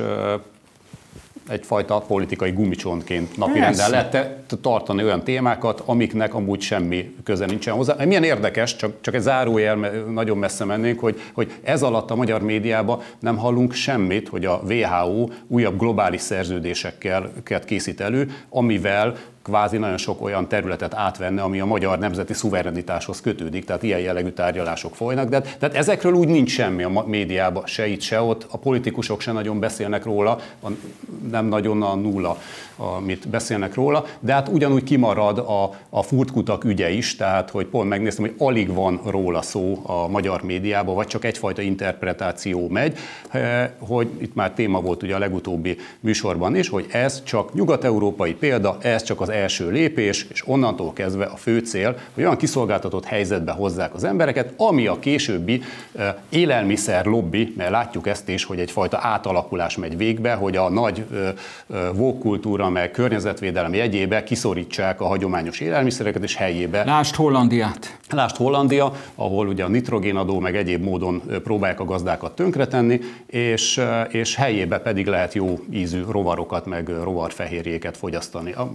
egyfajta politikai gumicsontként napirenden lehet tartani olyan témákat, amiknek amúgy semmi köze nincsen hozzá. Milyen érdekes, csak egy zárójel, nagyon messze mennénk, hogy ez alatt a magyar médiában nem hallunk semmit, hogy a WHO újabb globális szerződésekkel készít elő, amivel kvázi nagyon sok olyan területet átvenne, ami a magyar nemzeti szuverenitáshoz kötődik, tehát ilyen jellegű tárgyalások folynak, de tehát ezekről úgy nincs semmi a médiában, se itt, se ott, a politikusok se nagyon beszélnek róla, nem nagyon a nulla, amit beszélnek róla, de hát ugyanúgy kimarad a furtkutak ügye is, tehát hogy pont megnéztem, hogy alig van róla szó a magyar médiában, vagy csak egyfajta interpretáció megy, hogy itt már téma volt ugye a legutóbbi műsorban is, hogy ez csak nyugat-európai példa, ez csak az első lépés, és onnantól kezdve a fő cél, hogy olyan kiszolgáltatott helyzetbe hozzák az embereket, ami a későbbi élelmiszer lobby, mert látjuk ezt is, hogy egyfajta átalakulás megy végbe, hogy a nagy woke kultúra, meg környezetvédelem jegyébe kiszorítsák a hagyományos élelmiszereket, és helyébe. Lásd Hollandiát. Lásd Hollandia, ahol ugye a nitrogénadó, meg egyéb módon próbálják a gazdákat tönkretenni, és helyébe pedig lehet jó ízű rovarokat, meg rovarfehérjéket fogyasztani. A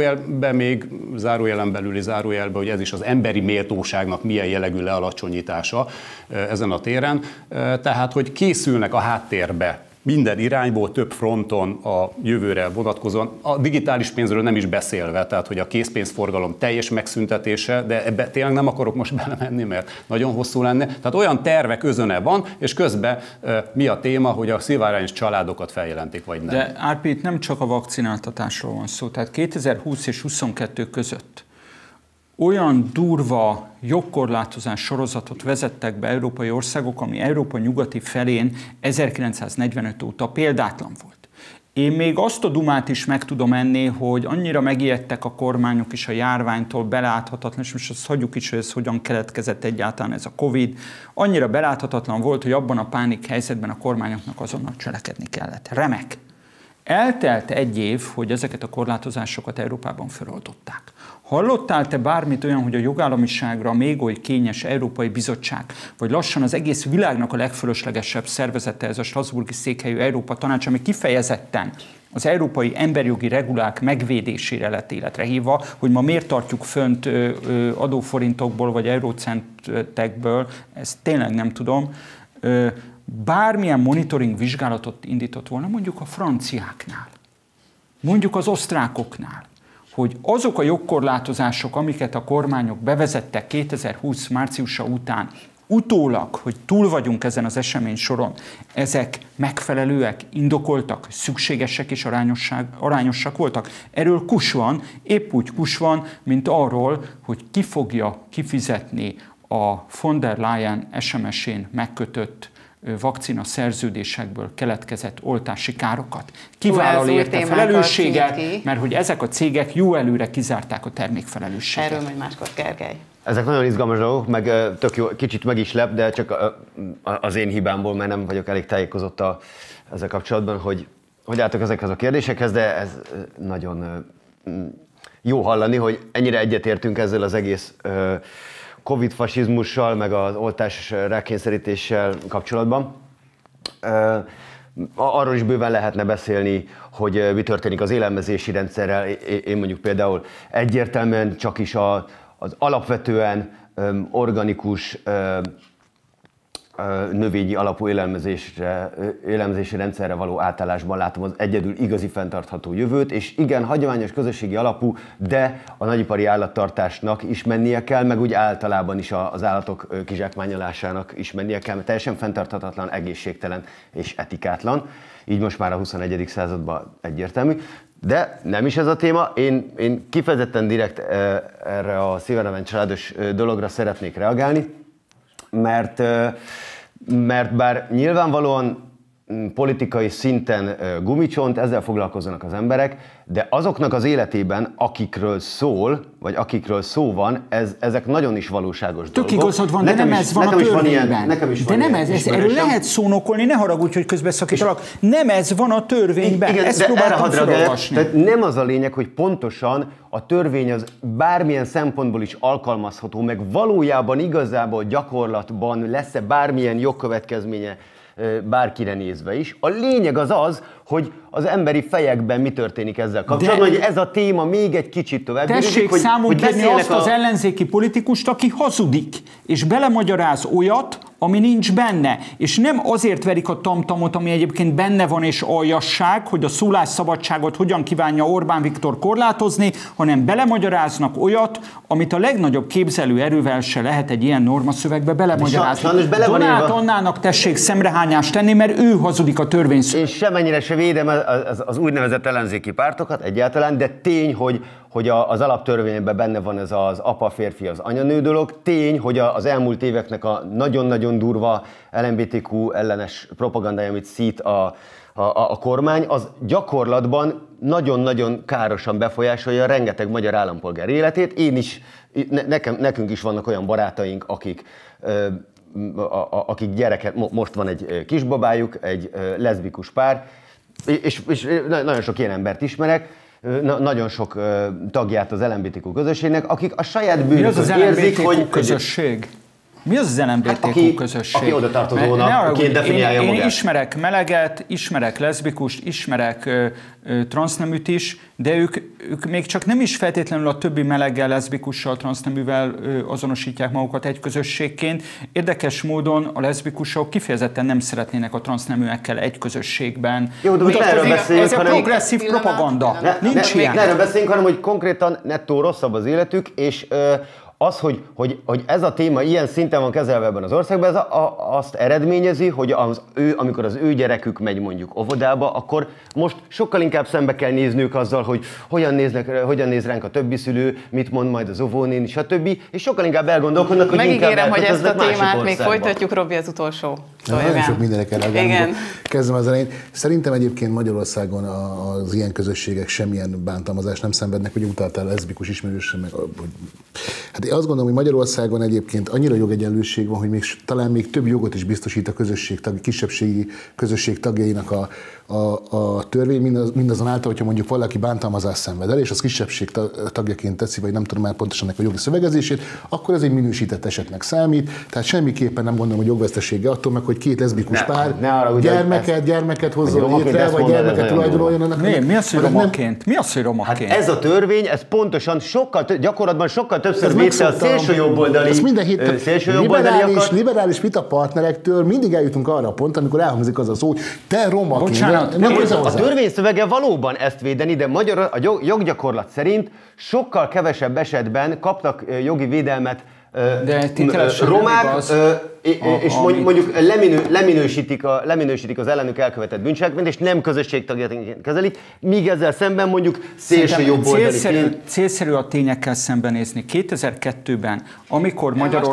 zárójelen belüli zárójelbe, hogy ez is az emberi méltóságnak milyen jellegű lealacsonyítása ezen a téren. Tehát, hogy készülnek a háttérbe minden irányból, több fronton a jövőre vonatkozóan, a digitális pénzről nem is beszélve, tehát hogy a készpénzforgalom teljes megszüntetése, de ebbe tényleg nem akarok most belemenni, mert nagyon hosszú lenne. Tehát olyan tervek özöne van, és közben mi a téma, hogy a szivárványos családokat feljelentik, vagy nem. De Árpi, itt nem csak a vakcináltatásról van szó, tehát 2020 és 2022 között olyan durva jogkorlátozás sorozatot vezettek be európai országok, ami Európa nyugati felén 1945 óta példátlan volt. Én még azt a dumát is meg tudom enni, hogy annyira megijedtek a kormányok is a járványtól, beláthatatlan, és most azt hagyjuk is, hogy ez hogyan keletkezett egyáltalán ez a Covid. Annyira beláthatatlan volt, hogy abban a pánik helyzetben a kormányoknak azonnal cselekedni kellett. Remek! Eltelt egy év, hogy ezeket a korlátozásokat Európában feloldották. Hallottál te bármit olyan, hogy a jogállamiságra még oly kényes Európai Bizottság, vagy lassan az egész világnak a legfölöslegesebb szervezete, ez a strasbourgi székhelyű Európa Tanács, ami kifejezetten az európai emberjogi regulák megvédésére lett életre hívva, hogy ma miért tartjuk fönt adóforintokból, vagy eurocentekből, ezt tényleg nem tudom, bármilyen monitoring vizsgálatot indított volna, mondjuk a franciáknál, mondjuk az osztrákoknál, hogy azok a jogkorlátozások, amiket a kormányok bevezettek 2020 márciusa után, utólag, hogy túl vagyunk ezen az esemény soron, ezek megfelelőek, indokoltak, szükségesek és arányosak voltak. Erről kus van, épp úgy kus van, mint arról, hogy ki fogja kifizetni a von der Leyen SMS-én megkötött vakcina szerződésekből keletkezett oltási károkat. Ki vállal érte felelősséget, mert hogy ezek a cégek jó előre kizárták a termékfelelősséget. Erről majd máskor, Gergely. Ezek nagyon izgalmas dolgok, meg tök jó, kicsit meg is lep, de csak az én hibámból, mert nem vagyok elég tájékozott ezzel kapcsolatban, hogy álltok ezekhez a kérdésekhez, de ez nagyon jó hallani, hogy ennyire egyetértünk ezzel az egész Covid-fasizmussal, meg az oltás rákényszerítéssel kapcsolatban. Arról is bőven lehetne beszélni, hogy mi történik az élelmezési rendszerrel. Én mondjuk például egyértelműen csak is az alapvetően organikus növényi alapú élelmezési rendszerre való átállásban látom az egyedül igazi fenntartható jövőt, és igen, hagyományos közösségi alapú, de a nagyipari állattartásnak is mennie kell, meg úgy általában is az állatok kizsákmányolásának is mennie kell, mert teljesen fenntarthatatlan, egészségtelen és etikátlan. Így most már a 21. században egyértelmű. De nem is ez a téma, én kifejezetten direkt erre a szivárvány családos dologra szeretnék reagálni, mert bár nyilvánvalóan politikai szinten gumicsont, ezzel foglalkozzanak az emberek, de azoknak az életében, akikről szól, vagy akikről szó van, ezek nagyon is valóságos dolgok. Tök igazad van, de nem ez van a törvényben. De nem ez, erről lehet szónokolni, ne haragudj, hogy közbeszakítalak. Nem ez van a törvényben, igen, ezt próbáltam felolvasni. Tehát nem az a lényeg, hogy pontosan a törvény az bármilyen szempontból is alkalmazható, meg valójában igazából gyakorlatban lesz-e bármilyen jogkövetkezménye bárkire nézve is. A lényeg az, hogy az emberi fejekben mi történik ezzel kapcsolatban, hogy ez a téma még egy kicsit tovább. Tessék számon kérni azt az ellenzéki politikust, aki hazudik, és belemagyaráz olyat, ami nincs benne. És nem azért verik a tamtamot, ami egyébként benne van és aljasság, hogy a szólásszabadságot hogyan kívánja Orbán Viktor korlátozni, hanem belemagyaráznak olyat, amit a legnagyobb képzelő erővel se lehet egy ilyen normaszövegbe belemagyarázni. Donát Annának tessék szemrehányást tenni, mert ő hazudik a törvényszövegbe. És semennyire se védem az úgynevezett ellenzéki pártokat egyáltalán, de tény, hogy az alaptörvényben benne van ez az apa-férfi, az anyanő dolog. Tény, hogy az elmúlt éveknek a nagyon-nagyon durva LMBTQ ellenes propagandája, amit szít a kormány, az gyakorlatban nagyon-nagyon károsan befolyásolja rengeteg magyar állampolgár életét. Nekünk is vannak olyan barátaink, akik gyereket, most van egy kisbabájuk, egy leszbikus pár, és nagyon sok ilyen embert ismerek, nagyon sok tagját az LMBTQ közösségnek, akik a saját bűnökhöz érzik, hogy... közösség? Mi az LMBTQ közösség? Aki oda tartozónak, definiálja magát. Én ismerek meleget, ismerek leszbikust, ismerek transzneműt is, de ők még csak nem is feltétlenül a többi meleggel, leszbikussal, transzneművel azonosítják magukat egy közösségként. Érdekes módon a leszbikusok kifejezetten nem szeretnének a transzneműekkel egy közösségben. Jó, de most erről beszéljünk, ez a progresszív propaganda. Nincs ilyen. Még erről beszéljünk, hanem hogy konkrétan nettó rosszabb az életük, és az, hogy ez a téma ilyen szinten van kezelve ebben az országban, ez azt eredményezi, hogy amikor az ő gyerekük megy mondjuk óvodába, akkor most sokkal inkább szembe kell nézniük azzal, hogy hogyan néz ránk a többi szülő, mit mond majd az óvónén, stb. És sokkal inkább elgondolkodnak, hogy megígérem, hogy ezt a témát még folytatjuk, Robi, az utolsó. Nagyon sok mindenre kell reagálni. Kezdem az elején. Szerintem egyébként Magyarországon az ilyen közösségek semmilyen bántalmazást nem szenvednek, hogy utaltál leszbikus ismerősre, meg hát én azt gondolom, hogy Magyarországon egyébként annyira jogegyenlőség van, hogy talán még több jogot is biztosít a kisebbségi közösség tagjainak a törvény, mindazonáltal, hogyha mondjuk valaki bántalmazást szenved el, és az kisebbség tagjaként teszi, vagy nem tudom már pontosan a jogi szövegezését, akkor ez egy minősített esetnek számít. Tehát semmiképpen nem gondolom, hogy jogvesztesége attól meg, hogy két leszbikus pár gyermeket hozzon létre, vagy gyermeket tulajdonoljon annak. Mi az, hogy romaként? Mi az, hogy romaként? Hát ez a törvény, ez pontosan gyakorlatban sokkal többször védte a szélsőjobboldali liberális vitapartnerektől mindig eljutunk arra a pont, amikor elhangzik az a szó, hogy te romaként. A törvényszövege valóban ezt védeni, de a joggyakorlat szerint sokkal kevesebb esetben kapnak jogi védelmet romák, és mondjuk leminősítik az ellenük elkövetett bűncselekményt, és nem közösségtagjaként kezelik, míg ezzel szemben mondjuk szélső jobboldali. Célszerű a tényekkel szembenézni. 2002-ben, amikor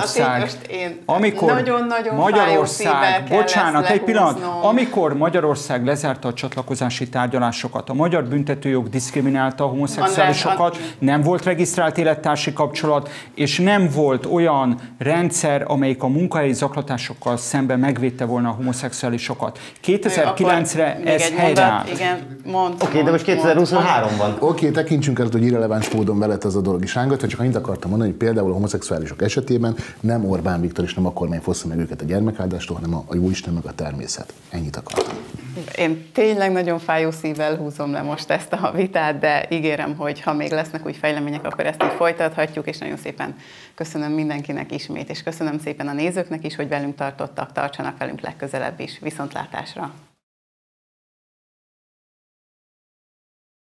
amikor Magyarország lezárta a csatlakozási tárgyalásokat, a magyar büntetőjog diszkriminálta a homoszexuálisokat, nem volt regisztrált élettársi kapcsolat, és nem volt olyan rendszer, amelyik a munkahelyi zaklatásokkal szemben megvédte volna a homoszexuálisokat. 2009-re ez helyreállt. Oké, de most 2023 van. Oké, tekintsünk el, hogy irreleváns módon be lett ez a dolog is rángatva, csak annyit akartam mondani, hogy például a homoszexuálisok esetében nem Orbán Viktor és nem a kormány fossza meg őket a gyermekáldástól, hanem a jóisten meg a természet. Ennyit akartam. Én tényleg nagyon fájó szívvel húzom le most ezt a vitát, de ígérem, hogy ha még lesznek új fejlemények, akkor ezt így folytathatjuk, és nagyon szépen köszönöm mindenkinek ismét, és köszönöm szépen a nézőknek is, hogy velünk tartottak, tartsanak velünk legközelebb is. Viszontlátásra!